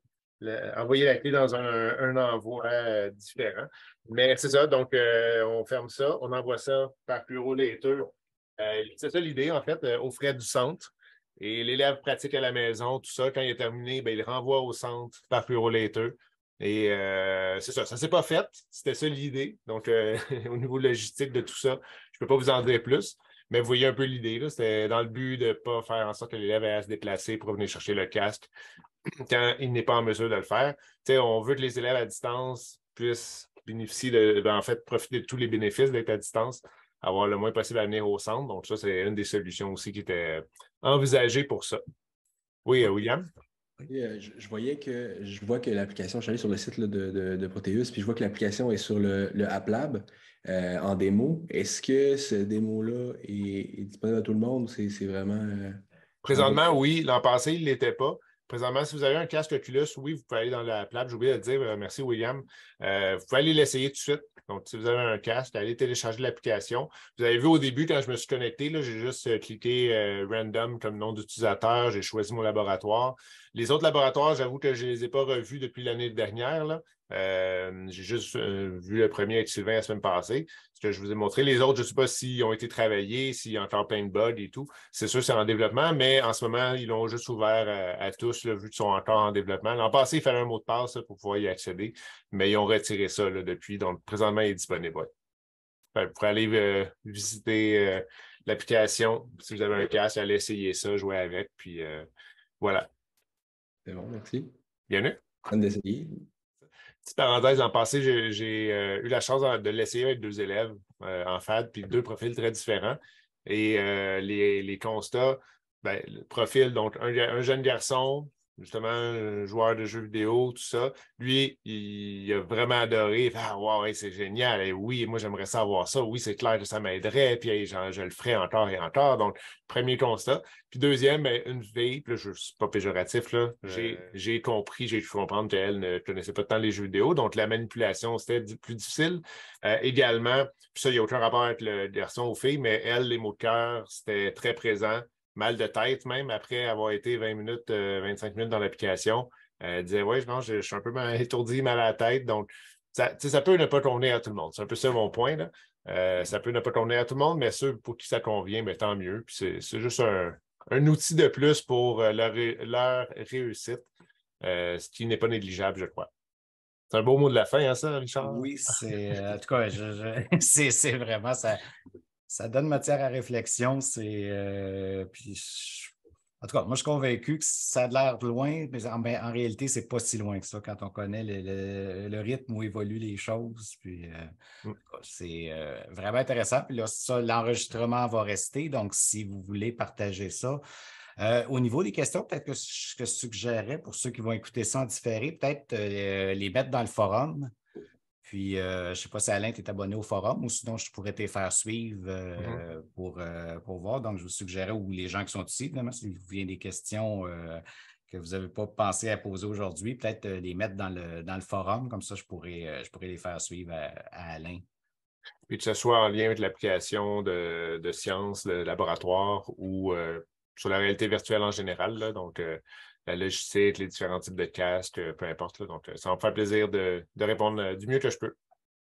Le, envoyer la clé dans un, un envoi euh, différent. Mais c'est ça, donc euh, on ferme ça, on envoie ça par puro-laiteux. Euh, c'est ça l'idée, en fait, euh, aux frais du centre. Et l'élève pratique à la maison, tout ça, quand il est terminé, ben, il renvoie au centre par puro-laiteux. Et euh, c'est ça, ça ne s'est pas fait. C'était ça l'idée. Donc, euh, au niveau logistique de tout ça, je ne peux pas vous en dire plus. Mais vous voyez un peu l'idée. C'était dans le but de ne pas faire en sorte que l'élève ait à se déplacer pour venir chercher le casque quand il n'est pas en mesure de le faire. T'sais, on veut que les élèves à distance puissent bénéficier de, ben, en fait, profiter de tous les bénéfices d'être à distance, avoir le moins possible à venir au centre. Donc, ça, c'est une des solutions aussi qui était envisagée pour ça. Oui, euh, William? Oui, euh, je, je voyais que je vois que l'application, je suis allé sur le site là, de, de, de Proteus, puis je vois que l'application est sur le, le App Lab euh, en démo. Est-ce que ce démo-là est, est disponible à tout le monde ou c'est vraiment. Euh, Présentement, oui. L'an passé, il ne l'était pas. Présentement, si vous avez un casque Oculus, oui, vous pouvez aller dans la plate. J'ai oublié de le dire, euh, merci William. Euh, vous pouvez aller l'essayer tout de suite. Donc, si vous avez un casque, allez télécharger l'application. Vous avez vu au début, quand je me suis connecté, j'ai juste euh, cliqué euh, random comme nom d'utilisateur. J'ai choisi mon laboratoire. Les autres laboratoires, j'avoue que je ne les ai pas revus depuis l'année dernière, là. Euh, j'ai juste euh, vu le premier avec Sylvain la semaine passée, ce que je vous ai montré. Les autres, je ne sais pas s'ils ont été travaillés, s'il y a encore plein de bugs et tout. C'est sûr, c'est en développement, mais en ce moment, ils l'ont juste ouvert à, à tous, là, vu qu'ils sont encore en développement. L'an passé, il fallait un mot de passe là, pour pouvoir y accéder, mais ils ont retiré ça là, depuis. Donc, présentement, il est disponible. Ouais. Enfin, vous pourrez aller euh, visiter euh, l'application. Si vous avez un casque, allez essayer ça, jouer avec, puis euh, voilà. C'est bon, merci. Bienvenue. Bonne d'essayer. Petite parenthèse, l'an passé, j'ai euh, eu la chance de l'essayer avec deux élèves euh, en F A D, puis deux profils très différents. Et euh, les, les constats, ben, le profil, donc un, un jeune garçon, justement, un joueur de jeux vidéo, tout ça, lui, il, il a vraiment adoré. Il fait, ah, wow, c'est génial. Et oui, moi, j'aimerais savoir ça. Oui, c'est clair que ça m'aiderait. Puis hey, je le ferai encore et encore. Donc, premier constat. Puis deuxième, ben, une fille, puis là, je ne suis pas péjoratif, là. J'ai euh... compris, j'ai pu comprendre qu'elle ne connaissait pas tant les jeux vidéo. Donc, la manipulation, c'était plus difficile. Euh, également, puis ça, il n'y a aucun rapport avec le garçon ou fille, mais elle, les mots de cœur, c'était très présent. mal de tête même après avoir été vingt minutes, euh, vingt-cinq minutes dans l'application. Euh, elle disait, ouais, je, je, je suis un peu mal étourdi, mal à la tête. Donc, ça, ça peut ne pas convenir à tout le monde. C'est un peu ça mon point, là. Euh, ça peut ne pas convenir à tout le monde, mais ceux pour qui ça convient, ben, tant mieux. Puis c'est, c'est juste un, un outil de plus pour euh, leur, leur réussite, euh, ce qui n'est pas négligeable, je crois. C'est un beau mot de la fin, hein, ça, Richard? Oui, c'est. En tout cas, je, je- c'est, c'est vraiment ça. Ça donne matière à réflexion. C'est. euh, puis, je- en tout cas, moi, je suis convaincu que ça a l'air loin, mais en, ben, en réalité, c'est pas si loin que ça quand on connaît le, le- le rythme où évoluent les choses. Puis, euh, Mm. c'est euh, vraiment intéressant. Puis là, ça, l'enregistrement va rester. Donc, si vous voulez partager ça. Euh, au niveau des questions, peut-être que ce que je suggérerais pour ceux qui vont écouter ça en différé, peut-être euh, les mettre dans le forum. Puis, euh, je ne sais pas si Alain, tu es abonné au forum ou sinon je pourrais te faire suivre euh, Mm-hmm. pour, euh, pour voir. Donc, je vous suggérais, ou les gens qui sont ici, évidemment, s'il vous vient des questions euh, que vous n'avez pas pensé à poser aujourd'hui, peut-être euh, les mettre dans le, dans le forum. Comme ça, je pourrais, euh, je pourrais les faire suivre à, à Alain. Puis que ce soit en lien avec l'application de, de sciences, le laboratoire ou euh, sur la réalité virtuelle en général. Là, donc, euh, la logistique, les différents types de casques, euh, peu importe. Là, donc, euh, ça va me faire plaisir de, de répondre euh, du mieux que je peux.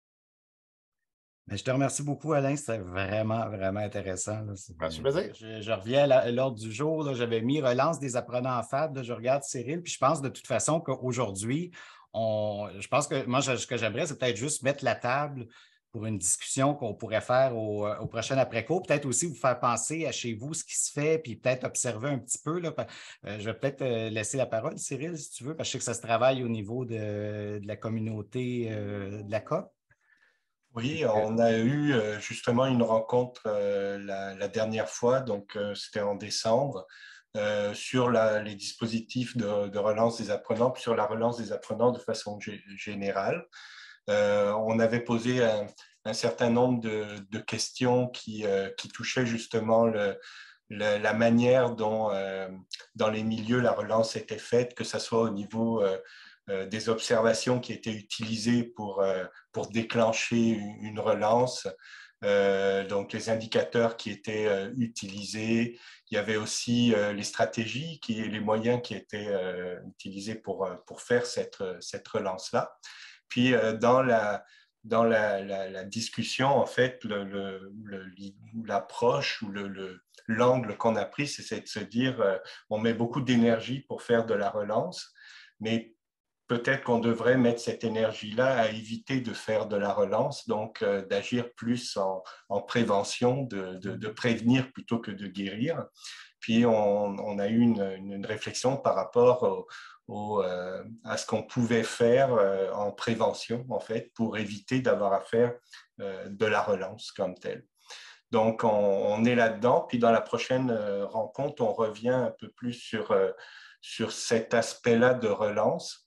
Mais je te remercie beaucoup, Alain. C'était vraiment, vraiment intéressant. Là. Ça fait plaisir. Je, je reviens à l'ordre du jour. Là. J'avais mis relance des apprenants en F A B. Là. Je regarde Cyril, puis je pense de toute façon qu'aujourd'hui, on, je pense que moi, je, ce que j'aimerais, c'est peut-être juste mettre la table pour une discussion qu'on pourrait faire au, au prochain après-cours. Peut-être aussi vous faire penser à chez vous ce qui se fait, puis peut-être observer un petit peu. Là. Euh, je vais peut-être euh, laisser la parole, Cyril, si tu veux, parce que je sais que ça se travaille au niveau de, de la communauté euh, de la C O P. Oui, on a eu euh, justement une rencontre euh, la, la dernière fois, donc euh, c'était en décembre, euh, sur la, les dispositifs de, de relance des apprenants, puis sur la relance des apprenants de façon gé- générale. Euh, on avait posé un, un certain nombre de, de questions qui, euh, qui touchaient justement le, le, la manière dont euh, dans les milieux la relance était faite, que ce soit au niveau euh, euh, des observations qui étaient utilisées pour, euh, pour déclencher une, une relance, euh, donc les indicateurs qui étaient euh, utilisés. Il y avait aussi euh, les stratégies, qui, les moyens qui étaient euh, utilisés pour, pour faire cette, cette relance-là. Puis euh, dans la dans la, la, la discussion, en fait, le, le, le, l'approche ou le, le, l'angle qu'on a pris, c'est de se dire, euh, on met beaucoup d'énergie pour faire de la relance, mais peut-être qu'on devrait mettre cette énergie-là à éviter de faire de la relance, donc euh, d'agir plus en, en prévention, de, de, de prévenir plutôt que de guérir. Puis on, on a eu une, une réflexion par rapport au, au, euh, à ce qu'on pouvait faire euh, en prévention, en fait, pour éviter d'avoir à faire euh, de la relance comme telle. Donc, on, on est là-dedans. Puis dans la prochaine euh, rencontre, on revient un peu plus sur, euh, sur cet aspect-là de relance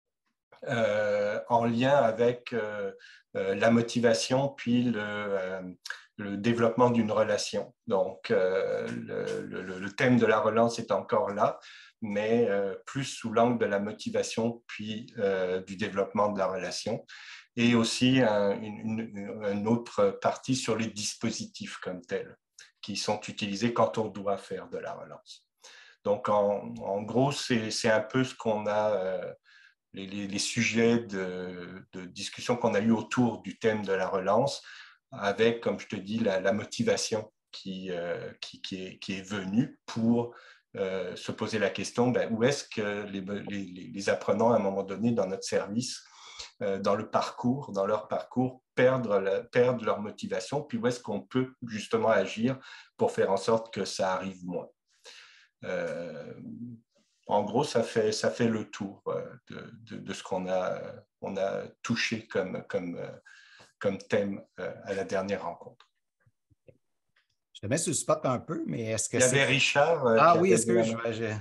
euh, en lien avec euh, euh, la motivation puis le, euh, le développement d'une relation. Donc, euh, le, le, le thème de la relance est encore là, mais euh, plus sous l'angle de la motivation puis euh, du développement de la relation. Et aussi un, une, une, une autre partie sur les dispositifs comme tels, qui sont utilisés quand on doit faire de la relance. Donc, en, en gros, c'est un peu ce qu'on a, euh, les, les, les sujets de, de discussion qu'on a eu autour du thème de la relance, avec, comme je te dis, la, la motivation qui, euh, qui, qui, est, qui est venue pour euh, se poser la question, ben, où est-ce que les, les, les apprenants, à un moment donné, dans notre service, euh, dans le parcours, dans leur parcours, perdre, la, perdre leur motivation, puis où est-ce qu'on peut justement agir pour faire en sorte que ça arrive moins. Euh, en gros, ça fait, ça fait le tour de, de, de ce qu'on a, on a touché comme, comme, comme thème à la dernière rencontre. Je te mets sur le spot un peu, mais est-ce que c'est... Il y avait Richard. Ah oui, est-ce que je... je...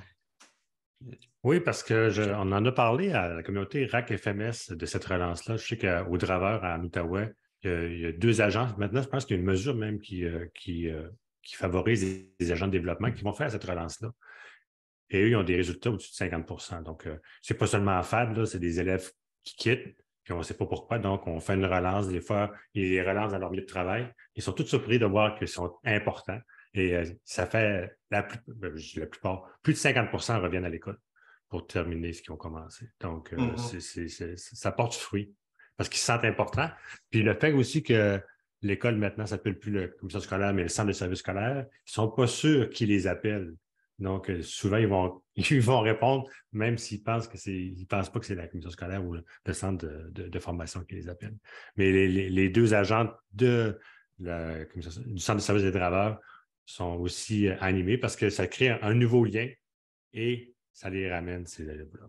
Oui, parce que je, on en a parlé à la communauté R A C F M S de cette relance-là. Je sais qu'au Draveur, à Outaouais, il y, a, il y a deux agences. Maintenant, je pense qu'il y a une mesure même qui, qui, qui favorise les, les agents de développement qui vont faire cette relance-là. Et eux, ils ont des résultats au-dessus de cinquante pour cent. Donc, euh, c'est pas seulement en F A B, c'est des élèves qui quittent, puis on ne sait pas pourquoi. Donc, on fait une relance. Des fois, ils les relancent dans leur milieu de travail. Ils sont tous surpris de voir qu'ils sont importants. Et euh, ça fait, la, plus, la plupart, plus de cinquante pour cent reviennent à l'école pour terminer ce qu'ils ont commencé. Donc, euh, mm-hmm. c'est, c'est, c'est, ça porte fruit parce qu'ils se sentent importants. Puis le fait aussi que l'école, maintenant, ça ne s'appelle plus le commission scolaire, mais le centre de service scolaire, ils ne sont pas sûrs qui les appellent. Donc, euh, souvent, ils vont, ils vont répondre, même s'ils pensent que c'est, ils pensent pas que c'est la commission scolaire ou le, le centre de, de, de formation qui les appelle. Mais les, les, les deux agents de la, du centre de service des draveurs sont aussi euh, animés parce que ça crée un, un nouveau lien et ça les ramène, ces élèves-là.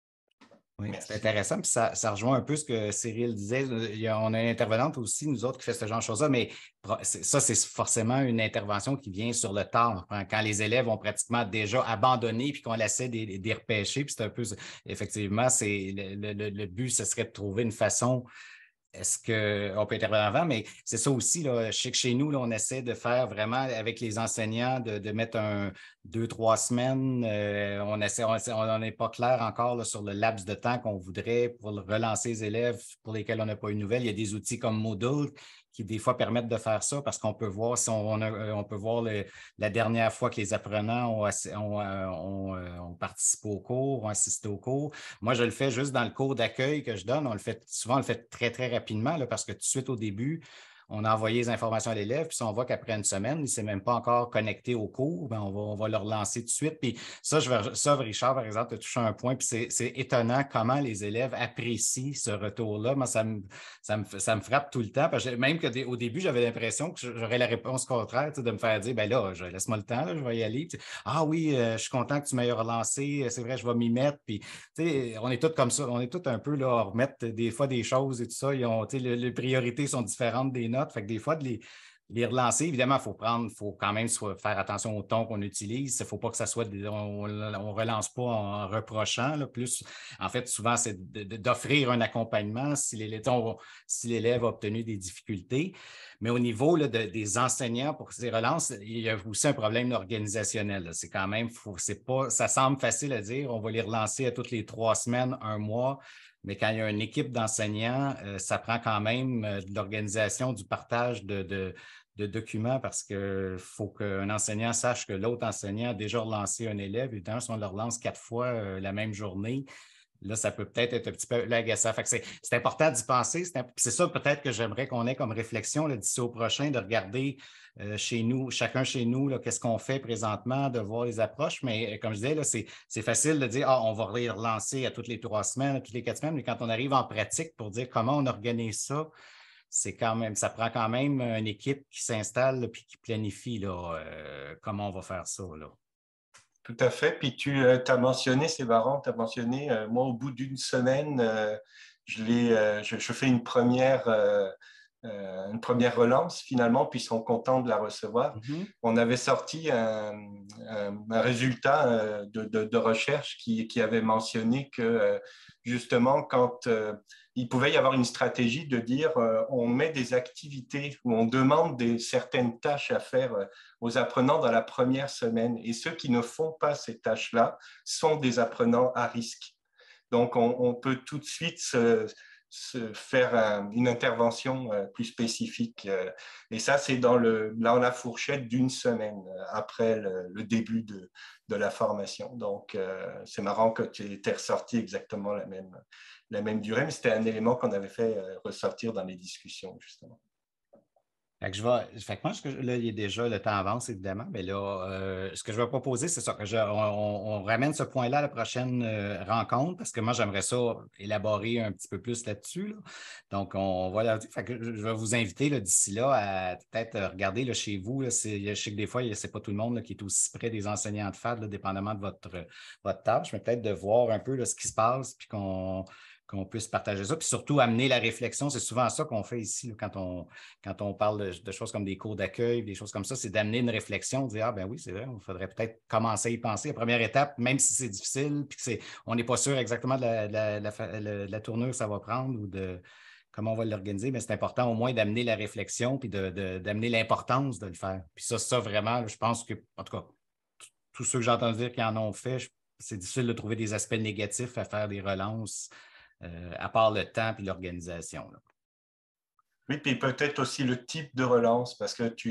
Oui, c'est intéressant. Puis ça, ça rejoint un peu ce que Cyril disait. Il y a, on a une intervenante aussi, nous autres, qui fait ce genre de choses-là, mais ça, c'est forcément une intervention qui vient sur le tard. Quand les élèves ont pratiquement déjà abandonné puis qu'on essaie de les repêcher, puis c'est un peu, effectivement, c'est le, le, le but, ce serait de trouver une façon. Est-ce qu'on peut intervenir avant? Mais c'est ça aussi, là. Je sais que chez nous, là, on essaie de faire vraiment avec les enseignants, de, de mettre un deux, trois semaines. Euh, on essaie, on n'est pas clair encore là, sur le laps de temps qu'on voudrait pour relancer les élèves pour lesquels on n'a pas eu de nouvelles. Il y a des outils comme Moodle qui, des fois, permettent de faire ça parce qu'on peut voir si on, on, a, on peut voir le, la dernière fois que les apprenants ont, ont, ont, ont participé au cours, ont assisté au cours. Moi, je le fais juste dans le cours d'accueil que je donne. On le fait, souvent, on le fait très, très rapidement là, parce que tout de suite au début, on a envoyé les informations à l'élève, puis si on voit qu'après une semaine, il ne s'est même pas encore connecté au cours, bien, on, va, on va le relancer tout de suite. Puis ça, je vais, ça, Richard, par exemple, tu as touché un point, puis c'est, c'est étonnant comment les élèves apprécient ce retour-là. Moi, ça me, ça me, ça me frappe tout le temps. Parce que même qu'au début, j'avais l'impression que j'aurais la réponse contraire, de me faire dire, ben là, je, laisse-moi le temps, là, je vais y aller. Puis, ah oui, euh, je suis content que tu m'aies relancé, c'est vrai, je vais m'y mettre. Puis, on est tous comme ça, on est tous un peu là, à remettre des fois des choses et tout ça. Ils ont, les, les priorités sont différentes des notes. Fait que des fois, de les, les relancer, évidemment, il faut prendre, il faut quand même soit, faire attention au ton qu'on utilise. Il ne faut pas que ça soit, des, on ne relance pas en reprochant. Là, plus, en fait, souvent, c'est d'offrir un accompagnement si l'élève, si l'élève a obtenu des difficultés. Mais au niveau là, de, des enseignants pour ces relances, il y a aussi un problème organisationnel. C'est quand même, faut, c'est pas, ça semble facile à dire, on va les relancer à toutes les trois semaines, un mois. Mais quand il y a une équipe d'enseignants, euh, ça prend quand même euh, de l'organisation, du partage de, de, de documents parce qu'il faut qu'un enseignant sache que l'autre enseignant a déjà relancé un élève. Évidemment, si on le relance quatre fois euh, la même journée, là, ça peut peut-être être un petit peu agaçant. Fait que c'est, c'est important d'y penser. C'est, c'est ça peut-être que j'aimerais qu'on ait comme réflexion là, d'ici au prochain, de regarder euh, chez nous, chacun chez nous, là, qu'est-ce qu'on fait présentement, de voir les approches. Mais comme je disais, là, c'est, c'est facile de dire ah, on va les relancer à toutes les trois semaines, à toutes les quatre semaines, mais quand on arrive en pratique pour dire comment on organise ça, c'est quand même, ça prend quand même une équipe qui s'installe et qui planifie là, euh, comment on va faire ça. Là. Tout à fait. Puis tu euh, as mentionné, c'est marrant, tu as mentionné, euh, moi, au bout d'une semaine, euh, je, l'ai, euh, je, je fais une première, euh, euh, une première relance, finalement, puis ils sont contents de la recevoir. Mm-hmm. On avait sorti un, un, un résultat euh, de, de, de recherche qui, qui avait mentionné que, euh, justement, quand euh, il pouvait y avoir une stratégie de dire euh, on met des activités ou on demande des, certaines tâches à faire euh, aux apprenants dans la première semaine. Et ceux qui ne font pas ces tâches-là sont des apprenants à risque. Donc, on, on peut tout de suite se, se faire un, une intervention euh, plus spécifique. Euh, et ça, c'est dans, le, dans la fourchette d'une semaine euh, après le, le début de, de la formation. Donc, euh, c'est marrant que tu aies ressorti exactement la même, la même durée, mais c'était un élément qu'on avait fait euh, ressortir dans les discussions, justement. Fait que je vais, fait que moi, ce que, là, il y a déjà, le temps avance, évidemment, mais là, euh, ce que je vais proposer, c'est ça, que je, on, on ramène ce point-là à la prochaine euh, rencontre, parce que moi, j'aimerais ça élaborer un petit peu plus là-dessus. Là. Donc, on va là, fait que je vais vous inviter là, d'ici là à peut-être regarder là, chez vous. Là, c'est, je sais que des fois, ce n'est pas tout le monde là, qui est aussi près des enseignants de F A D, là, dépendamment de votre, votre tâche, mais peut-être de voir un peu là, ce qui se passe, puis qu'on qu'on puisse partager ça, puis surtout amener la réflexion. C'est souvent ça qu'on fait ici là, quand, on, quand on parle de, de choses comme des cours d'accueil, des choses comme ça, c'est d'amener une réflexion, de dire « Ah ben oui, c'est vrai, il faudrait peut-être commencer à y penser. » La première étape, même si c'est difficile, puis que c'est, on n'est pas sûr exactement de la, de la, de la, de la tournure que ça va prendre ou de comment on va l'organiser, mais c'est important au moins d'amener la réflexion puis de, de, d'amener l'importance de le faire. Puis ça, ça vraiment, je pense que, en tout cas, tous ceux que j'ai entendu dire qui en ont fait, c'est difficile de trouver des aspects négatifs à faire des relances. Euh, à part le temps et l'organisation. Là. Oui, puis peut-être aussi le type de relance, parce que tu,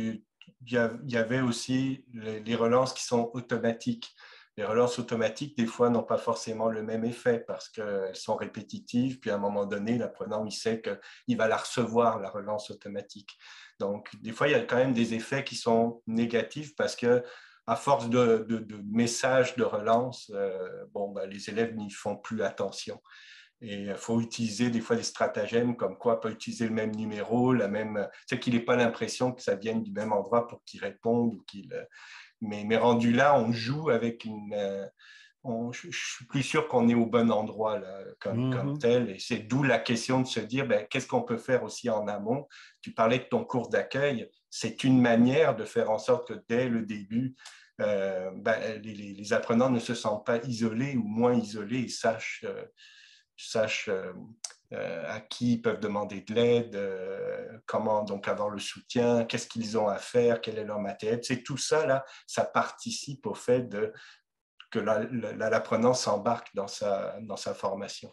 il y avait aussi les, les relances qui sont automatiques. Les relances automatiques, des fois, n'ont pas forcément le même effet parce qu'elles sont répétitives. Puis à un moment donné, l'apprenant, il sait qu'il va la recevoir, la relance automatique. Donc, des fois, il y a quand même des effets qui sont négatifs parce que à force de, de, de messages de relance, euh, bon, ben, les élèves n'y font plus attention. Et il faut utiliser des fois des stratagèmes comme quoi pas utiliser le même numéro, la même, tu sais, qu'il n'ait pas l'impression que ça vienne du même endroit pour qu'il réponde. Ou qu'il, mais, mais rendu là, on joue avec une... Euh, on, je, je suis plus sûr qu'on est au bon endroit là, comme, mm-hmm. comme tel. Et c'est d'où la question de se dire, ben, qu'est-ce qu'on peut faire aussi en amont? Tu parlais de ton cours d'accueil. C'est une manière de faire en sorte que dès le début, euh, ben, les, les apprenants ne se sentent pas isolés ou moins isolés et sachent... Euh, sachent euh, euh, à qui ils peuvent demander de l'aide, euh, comment donc avoir le soutien, qu'est-ce qu'ils ont à faire, quel est leur matériel. C'est tout ça, là, ça participe au fait de, que la, la, l'apprenant s'embarque dans sa, dans sa formation.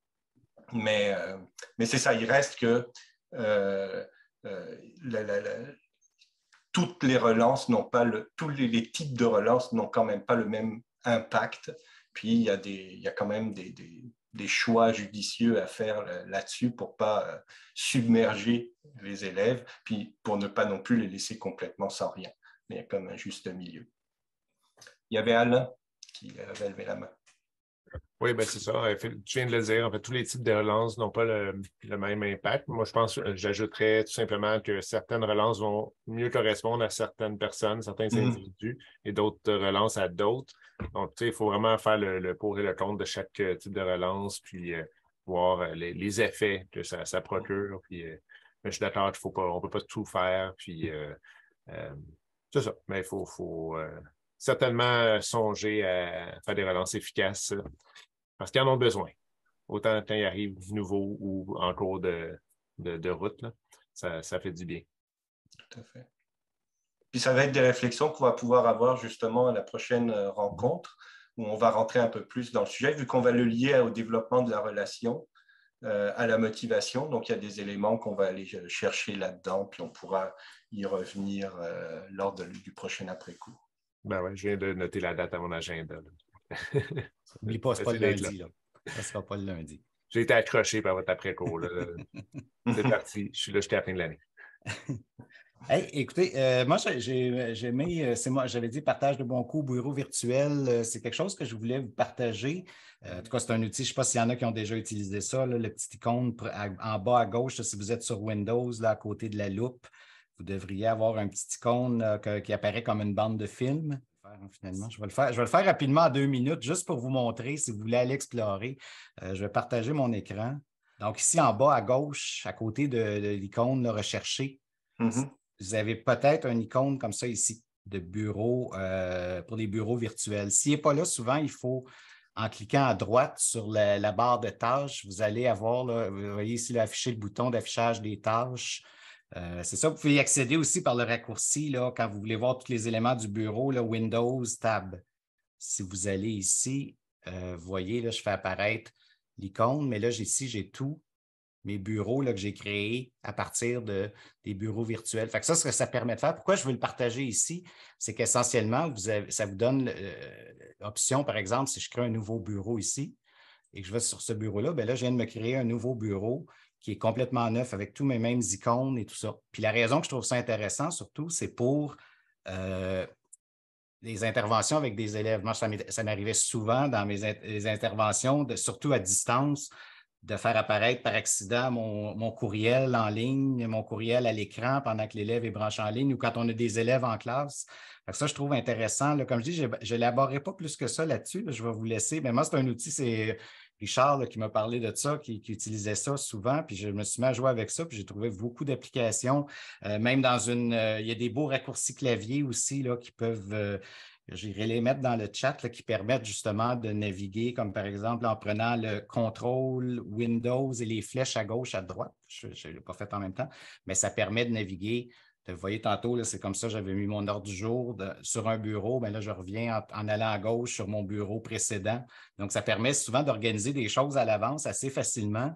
Mais, euh, mais c'est ça, il reste que euh, euh, la, la, la, toutes les relances n'ont pas le, tous les, les types de relances n'ont quand même pas le même impact. Puis il y a, des, il y a quand même des, des des choix judicieux à faire là-dessus pour ne pas submerger les élèves, puis pour ne pas non plus les laisser complètement sans rien, mais comme un juste milieu. Il y avait Alain qui avait levé la main. Oui, ben c'est ça. Tu viens de le dire. En fait, tous les types de relances n'ont pas le, le même impact. Moi, je pense que j'ajouterais tout simplement que certaines relances vont mieux correspondre à certaines personnes, certains mmh. individus, et d'autres relances à d'autres. Donc, tu sais, il faut vraiment faire le, le pour et le contre de chaque type de relance, puis euh, voir les, les effets que ça, ça procure. Puis, euh, je suis d'accord qu'il faut pas, on ne peut pas tout faire. Puis, euh, euh, c'est ça. Mais il faut, faut euh, certainement songer à faire des relances efficaces parce qu'ils en ont besoin. Autant quand ils arrivent nouveaux ou en cours de, de, de route, là, ça, ça fait du bien. Tout à fait. Puis ça va être des réflexions qu'on va pouvoir avoir justement à la prochaine rencontre où on va rentrer un peu plus dans le sujet, vu qu'on va le lier au développement de la relation, euh, à la motivation. Donc, il y a des éléments qu'on va aller chercher là-dedans, puis on pourra y revenir euh, lors de, du prochain après-cours. Ben oui, je viens de noter la date à mon agenda. N'oublie pas, c'est pas le lundi. Là. Ça ne sera pas le lundi. J'ai été accroché par votre après-cours. C'est parti. Je suis là jusqu'à la fin de l'année. Hey, écoutez, euh, moi, j'ai, j'ai aimé, c'est moi, j'avais dit partage de bons coups, bureau virtuel, euh, c'est quelque chose que je voulais vous partager. Euh, en tout cas, c'est un outil, je ne sais pas s'il y en a qui ont déjà utilisé ça, là, le petit icône en bas à gauche, là, si vous êtes sur Windows, là, à côté de la loupe, vous devriez avoir un petit icône là, que, qui apparaît comme une bande de film. Finalement, je vais le faire. Je vais le faire rapidement en deux minutes, juste pour vous montrer si vous voulez aller explorer. Euh, je vais partager mon écran. Donc, ici en bas à gauche, à côté de, de l'icône rechercher, mm-hmm. vous avez peut-être une icône comme ça ici, de bureau euh, pour les bureaux virtuels. S'il n'est pas là, souvent, il faut, en cliquant à droite sur la, la barre de tâches, vous allez avoir, là, vous voyez ici, là, afficher le bouton d'affichage des tâches. Euh, c'est ça, vous pouvez y accéder aussi par le raccourci là, quand vous voulez voir tous les éléments du bureau, là, Windows, Tab. Si vous allez ici, euh, vous voyez, là, je fais apparaître l'icône, mais là, ici, j'ai tous mes bureaux là, que j'ai créés à partir de, des bureaux virtuels. Fait que ça, ce que ça permet de faire. Pourquoi je veux le partager ici? C'est qu'essentiellement, vous avez, ça vous donne l'option, euh, par exemple, si je crée un nouveau bureau ici et que je vais sur ce bureau-là, bien là, je viens de me créer un nouveau bureau qui est complètement neuf avec tous mes mêmes icônes et tout ça. Puis la raison que je trouve ça intéressant, surtout, c'est pour euh, les interventions avec des élèves. Moi, ça m'arrivait souvent dans mes les interventions, de, surtout à distance, de faire apparaître par accident mon, mon courriel en ligne, mon courriel à l'écran pendant que l'élève est branché en ligne ou quand on a des élèves en classe. Fait que ça, je trouve intéressant. Là, comme je dis, je ne l'élaborerai pas plus que ça là-dessus. Là, je vais vous laisser. Mais moi, c'est un outil, c'est Richard là, qui m'a parlé de ça, qui, qui utilisait ça souvent. Puis je me suis mis à jouer avec ça. Puis j'ai trouvé beaucoup d'applications. Euh, même dans une... Euh, il y a des beaux raccourcis clavier aussi là, qui peuvent... Euh, J'irai les mettre dans le chat là, qui permettent justement de naviguer, comme par exemple en prenant le contrôle Windows et les flèches à gauche, à droite. Je ne l'ai pas fait en même temps, mais ça permet de naviguer. Vous voyez tantôt, là, c'est comme ça, j'avais mis mon ordre du jour de, sur un bureau. Bien là, je reviens en, en allant à gauche sur mon bureau précédent. Donc, ça permet souvent d'organiser des choses à l'avance assez facilement.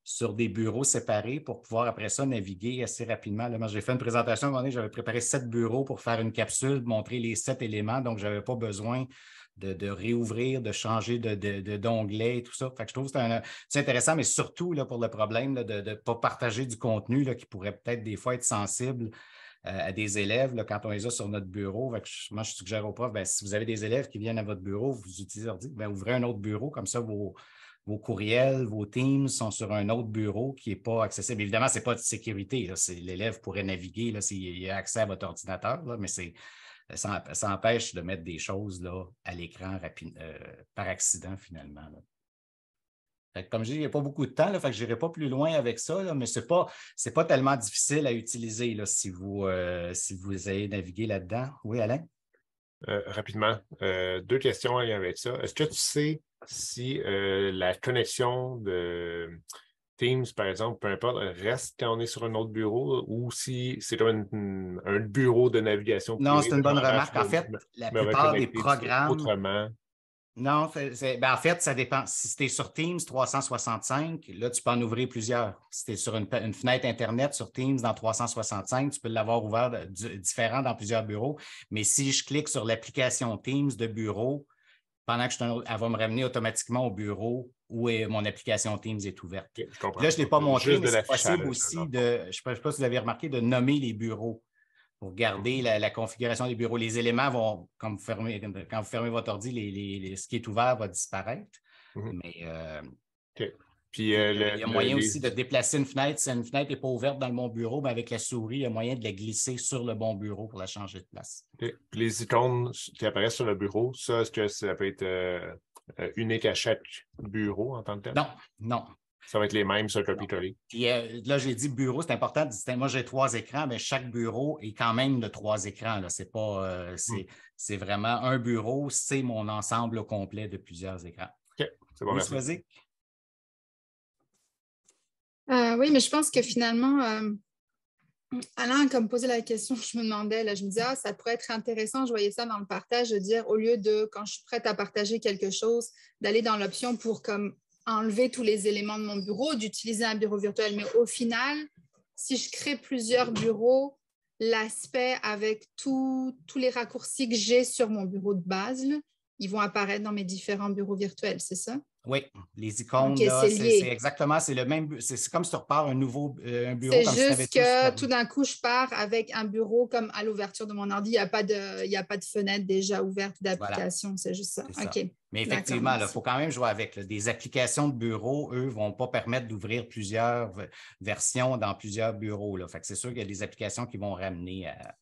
sur des bureaux séparés pour pouvoir après ça naviguer assez rapidement. Là, moi, j'ai fait une présentation à un moment donné, j'avais préparé sept bureaux pour faire une capsule, montrer les sept éléments, donc je n'avais pas besoin de, de réouvrir, de changer de, de, de, d'onglet et tout ça. Fait que je trouve que c'est, un, c'est intéressant, mais surtout là, pour le problème là, de ne pas partager du contenu là, qui pourrait peut-être des fois être sensible à des élèves là, quand on les a sur notre bureau. Fait que je, moi, je suggère aux profs, ben, si vous avez des élèves qui viennent à votre bureau, vous utilisez leur dit, ben, ouvrez un autre bureau, comme ça, vos, vos courriels, vos Teams sont sur un autre bureau qui n'est pas accessible. Évidemment, ce n'est pas de sécurité. Là, c'est, l'élève pourrait naviguer là, s'il a accès à votre ordinateur, là, mais c'est, ça, ça empêche de mettre des choses là, à l'écran rapide, euh, par accident, finalement. Là. Fait que, comme je dis, il n'y a pas beaucoup de temps, là, fait que je n'irai pas plus loin avec ça, là, mais ce n'est pas, c'est pas tellement difficile à utiliser là, si, vous, euh, si vous avez navigué là-dedans. Oui, Alain? Euh, rapidement, euh, deux questions en lien avec ça. Est-ce que tu sais si euh, la connexion de Teams, par exemple, peu importe, reste quand on est sur un autre bureau ou si c'est comme une, un bureau de navigation privé? Non, c'est une bonne genre, remarque. me, En fait, me, la me plupart des reconnecter programmes... autrement. Non, c'est, ben en fait, ça dépend. Si tu es sur Teams trois cent soixante-cinq, là, tu peux en ouvrir plusieurs. Si tu es sur une, une fenêtre Internet sur Teams dans trois cent soixante-cinq, tu peux l'avoir ouvert de, de, différent dans plusieurs bureaux. Mais si je clique sur l'application Teams de bureau, pendant que je suis, elle va me ramener automatiquement au bureau où est, mon application Teams est ouverte. Okay, je comprends. Là, je ne l'ai pas montré, Juste mais de c'est possible aussi là, de, je ne sais pas si vous avez remarqué, de nommer les bureaux. Pour garder la, la configuration des bureaux. Les éléments vont, quand vous fermez, quand vous fermez votre ordi, les, les, les, ce qui est ouvert va disparaître. Mm-hmm. Mais euh, okay. Puis, euh, il y a, le, il y a moyen le, aussi les... de déplacer une fenêtre. Si une fenêtre n'est pas ouverte dans le bon bureau, mais avec la souris, il y a moyen de la glisser sur le bon bureau pour la changer de place. Okay. Puis les icônes qui apparaissent sur le bureau, ça, est-ce que ça peut être euh, unique à chaque bureau en tant que tel? Non, non. Ça va être les mêmes sur le copier-coller. Puis euh, là, j'ai dit bureau, c'est important de distinguer. Moi, j'ai trois écrans, mais chaque bureau est quand même de trois écrans. Là. C'est pas, euh, c'est, mm. c'est vraiment un bureau, c'est mon ensemble au complet de plusieurs écrans. OK, c'est bon, oui, merci. Euh, oui, mais je pense que finalement, euh, Alain, comme posait la question, je me demandais, là, je me disais, ah, ça pourrait être intéressant, je voyais ça dans le partage, de dire, au lieu de, quand je suis prête à partager quelque chose, d'aller dans l'option pour comme enlever tous les éléments de mon bureau, d'utiliser un bureau virtuel. Mais au final, si je crée plusieurs bureaux, l'aspect avec tout, tous les raccourcis que j'ai sur mon bureau de base, là, ils vont apparaître dans mes différents bureaux virtuels, c'est ça? Oui, les icônes, okay, là, c'est, c'est, c'est exactement, c'est le même, c'est, c'est comme si tu repars un nouveau euh, un bureau. C'est comme juste si que tout, tout d'un coup, je pars avec un bureau comme à l'ouverture de mon ordi, il n'y a pas de, il n'y a pas de fenêtre déjà ouverte d'application, voilà. C'est juste ça. C'est OK. Ça. Mais effectivement, il faut quand même jouer avec. Là, des applications de bureau, eux, ne vont pas permettre d'ouvrir plusieurs versions dans plusieurs bureaux. Là. Fait que c'est sûr qu'il y a des applications qui vont ramener à...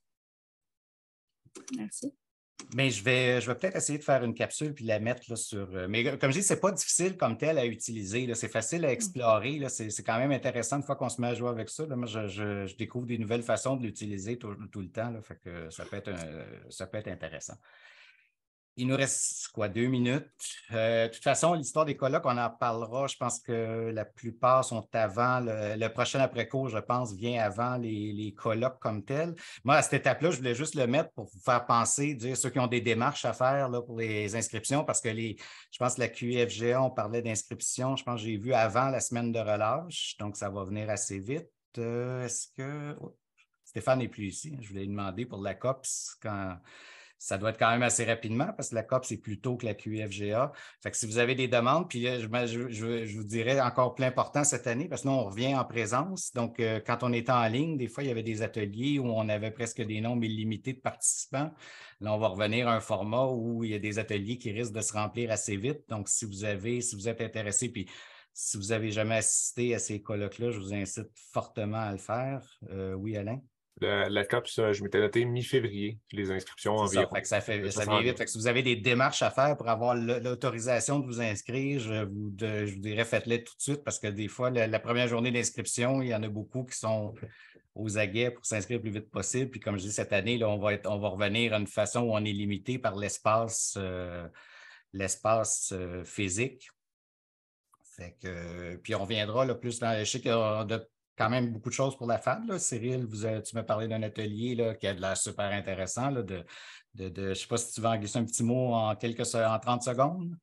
Merci. Mais je vais, je vais peut-être essayer de faire une capsule puis la mettre là, sur... Mais comme je dis, ce n'est pas difficile comme tel à utiliser. Là. C'est facile à explorer. Là. C'est, c'est quand même intéressant une fois qu'on se met à jouer avec ça. Là. Moi, je, je, je découvre des nouvelles façons de l'utiliser tout, tout le temps. Là. Fait que ça peut être, un, ça peut être intéressant. Il nous reste quoi, deux minutes. Euh, de toute façon, l'histoire des colloques, on en parlera. Je pense que la plupart sont avant. Le, le prochain après-cours, je pense, vient avant les, les colloques comme tels. Moi, à cette étape-là, je voulais juste le mettre pour vous faire penser, dire ceux qui ont des démarches à faire là, pour les inscriptions, parce que les, je pense que la Q I F G A, on parlait d'inscription. Je pense que j'ai vu avant la semaine de relâche, donc ça va venir assez vite. Euh, est-ce que... Oh, Stéphane n'est plus ici. Je voulais lui demander pour la C O P S quand... Ça doit être quand même assez rapidement parce que la C O P, c'est plus tôt que la Q I F G A. Fait que si vous avez des demandes, puis je, je, je, je vous dirais encore plus important cette année parce que là, on revient en présence. Donc, euh, quand on était en ligne, des fois, il y avait des ateliers où on avait presque des nombres illimités de participants. Là, on va revenir à un format où il y a des ateliers qui risquent de se remplir assez vite. Donc, si vous avez, si vous êtes intéressé, puis si vous n'avez jamais assisté à ces colloques-là, je vous incite fortement à le faire. Euh, oui, Alain? La, la C O P, ça, je m'étais noté mi-février, les inscriptions environ. Ça, fait que ça, fait, ça vient vite. Fait que si vous avez des démarches à faire pour avoir l'autorisation de vous inscrire, je vous, de, je vous dirais faites-les tout de suite parce que des fois, la, la première journée d'inscription, il y en a beaucoup qui sont aux aguets pour s'inscrire le plus vite possible. Puis comme je dis, cette année, là, on, va être, on va revenir à une façon où on est limité par l'espace, euh, l'espace euh, physique. Fait que, puis on reviendra là, plus dans... Je sais qu'il y a de quand même beaucoup de choses pour la F A D. Là. Cyril, vous avez, tu m'as parlé d'un atelier là, qui a de l'air super intéressant. Là, de, de, de, je ne sais pas si tu veux en glisser un petit mot en, quelques, en trente secondes.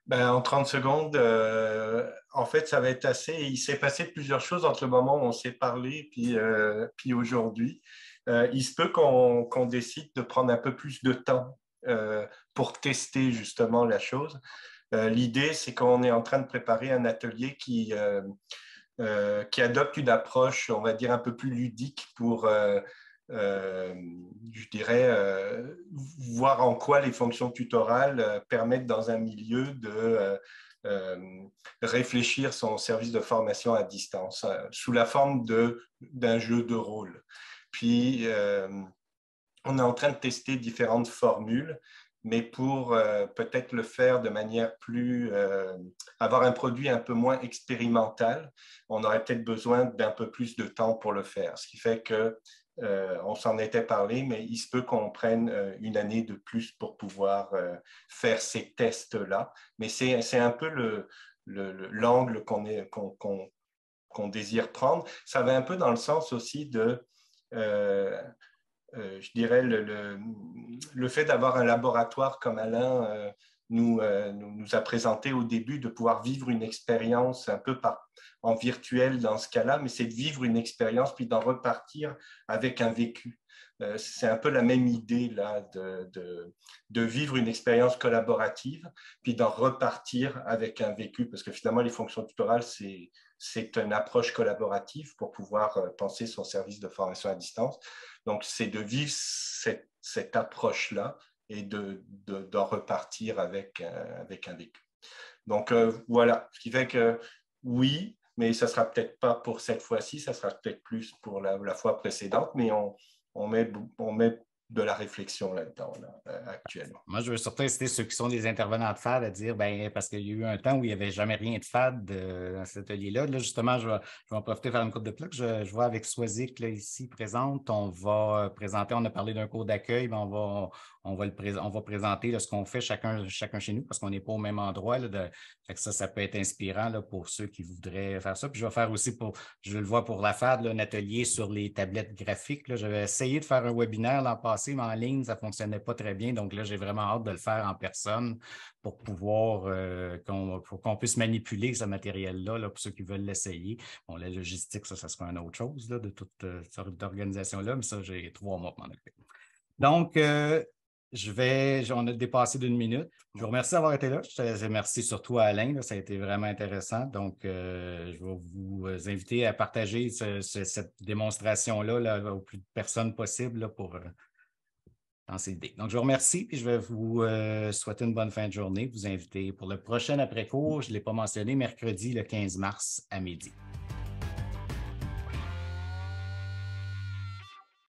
Ben, en trente secondes, euh, en fait, ça va être assez. Il s'est passé plusieurs choses entre le moment où on s'est parlé puis, euh, puis aujourd'hui. Euh, il se peut qu'on qu'on décide de prendre un peu plus de temps euh, pour tester justement la chose. Euh, l'idée, c'est qu'on est en train de préparer un atelier qui, euh, euh, qui adopte une approche, on va dire, un peu plus ludique pour, euh, euh, je dirais, euh, voir en quoi les fonctions tutorales euh, permettent dans un milieu de euh, euh, réfléchir son service de formation à distance euh, sous la forme de, d'un jeu de rôle. Puis, euh, on est en train de tester différentes formules, mais pour euh, peut-être le faire de manière plus, euh, avoir un produit un peu moins expérimental, on aurait peut-être besoin d'un peu plus de temps pour le faire. Ce qui fait que euh, on s'en était parlé, mais il se peut qu'on prenne euh, une année de plus pour pouvoir euh, faire ces tests-là. Mais c'est, c'est un peu le, le, le, l'angle qu'on, est, qu'on, qu'on, qu'on désire prendre. Ça va un peu dans le sens aussi de... Euh, Euh, je dirais, le, le, le fait d'avoir un laboratoire comme Alain euh, nous, euh, nous, nous a présenté au début, de pouvoir vivre une expérience un peu par, en virtuel dans ce cas-là, mais c'est de vivre une expérience puis d'en repartir avec un vécu. Euh, c'est un peu la même idée là, de, de, de vivre une expérience collaborative puis d'en repartir avec un vécu, parce que finalement, les fonctions tutorales, c'est, c'est une approche collaborative pour pouvoir penser son service de formation à distance. Donc, c'est de vivre cette, cette approche-là et de, de, d'en repartir avec, euh, avec un vécu. Donc, euh, voilà. Ce qui fait que oui, mais ça ne sera peut-être pas pour cette fois-ci, ça sera peut-être plus pour la, la fois précédente, mais on, on, met, on met de la réflexion là-dedans, là, actuellement. Moi, je veux surtout inciter ceux qui sont des intervenants de F A D à dire, ben, parce qu'il y a eu un temps où il n'y avait jamais rien de F A D euh, dans cet atelier-là. Là, justement, je vais, je vais en profiter faire une coupe de plugs. Je, je vois avec Swazik, là, ici, présente, on va présenter, on a parlé d'un cours d'accueil, mais on va, on va, le pré- on va présenter là, ce qu'on fait chacun, chacun chez nous, parce qu'on n'est pas au même endroit. Là, de, fait que ça, ça peut être inspirant là, pour ceux qui voudraient faire ça. Puis je vais faire aussi pour, je le vois pour la F A D, là, un atelier sur les tablettes graphiques. Là. J'avais essayé de faire un webinaire l'an passé, mais en ligne, ça ne fonctionnait pas très bien. Donc là, j'ai vraiment hâte de le faire en personne pour pouvoir euh, qu'on, pour qu'on puisse manipuler ce matériel-là là, pour ceux qui veulent l'essayer. Bon, la logistique, ça, ça sera une autre chose là, de toute euh, sorte d'organisation-là, mais ça, j'ai trois mois pour m'en occuper. Donc, euh, je vais, on a dépassé d'une minute. Je vous remercie d'avoir été là. Je te remercie surtout à Alain. Là, ça a été vraiment intéressant. Donc, euh, je vais vous inviter à partager ce, ce, cette démonstration-là là, au plus de personnes possible là, pour euh, lancer l'idée. Donc, je vous remercie puis je vais vous euh, souhaiter une bonne fin de journée. Vous inviter pour le prochain après-cours. Je ne l'ai pas mentionné, mercredi le quinze mars à midi.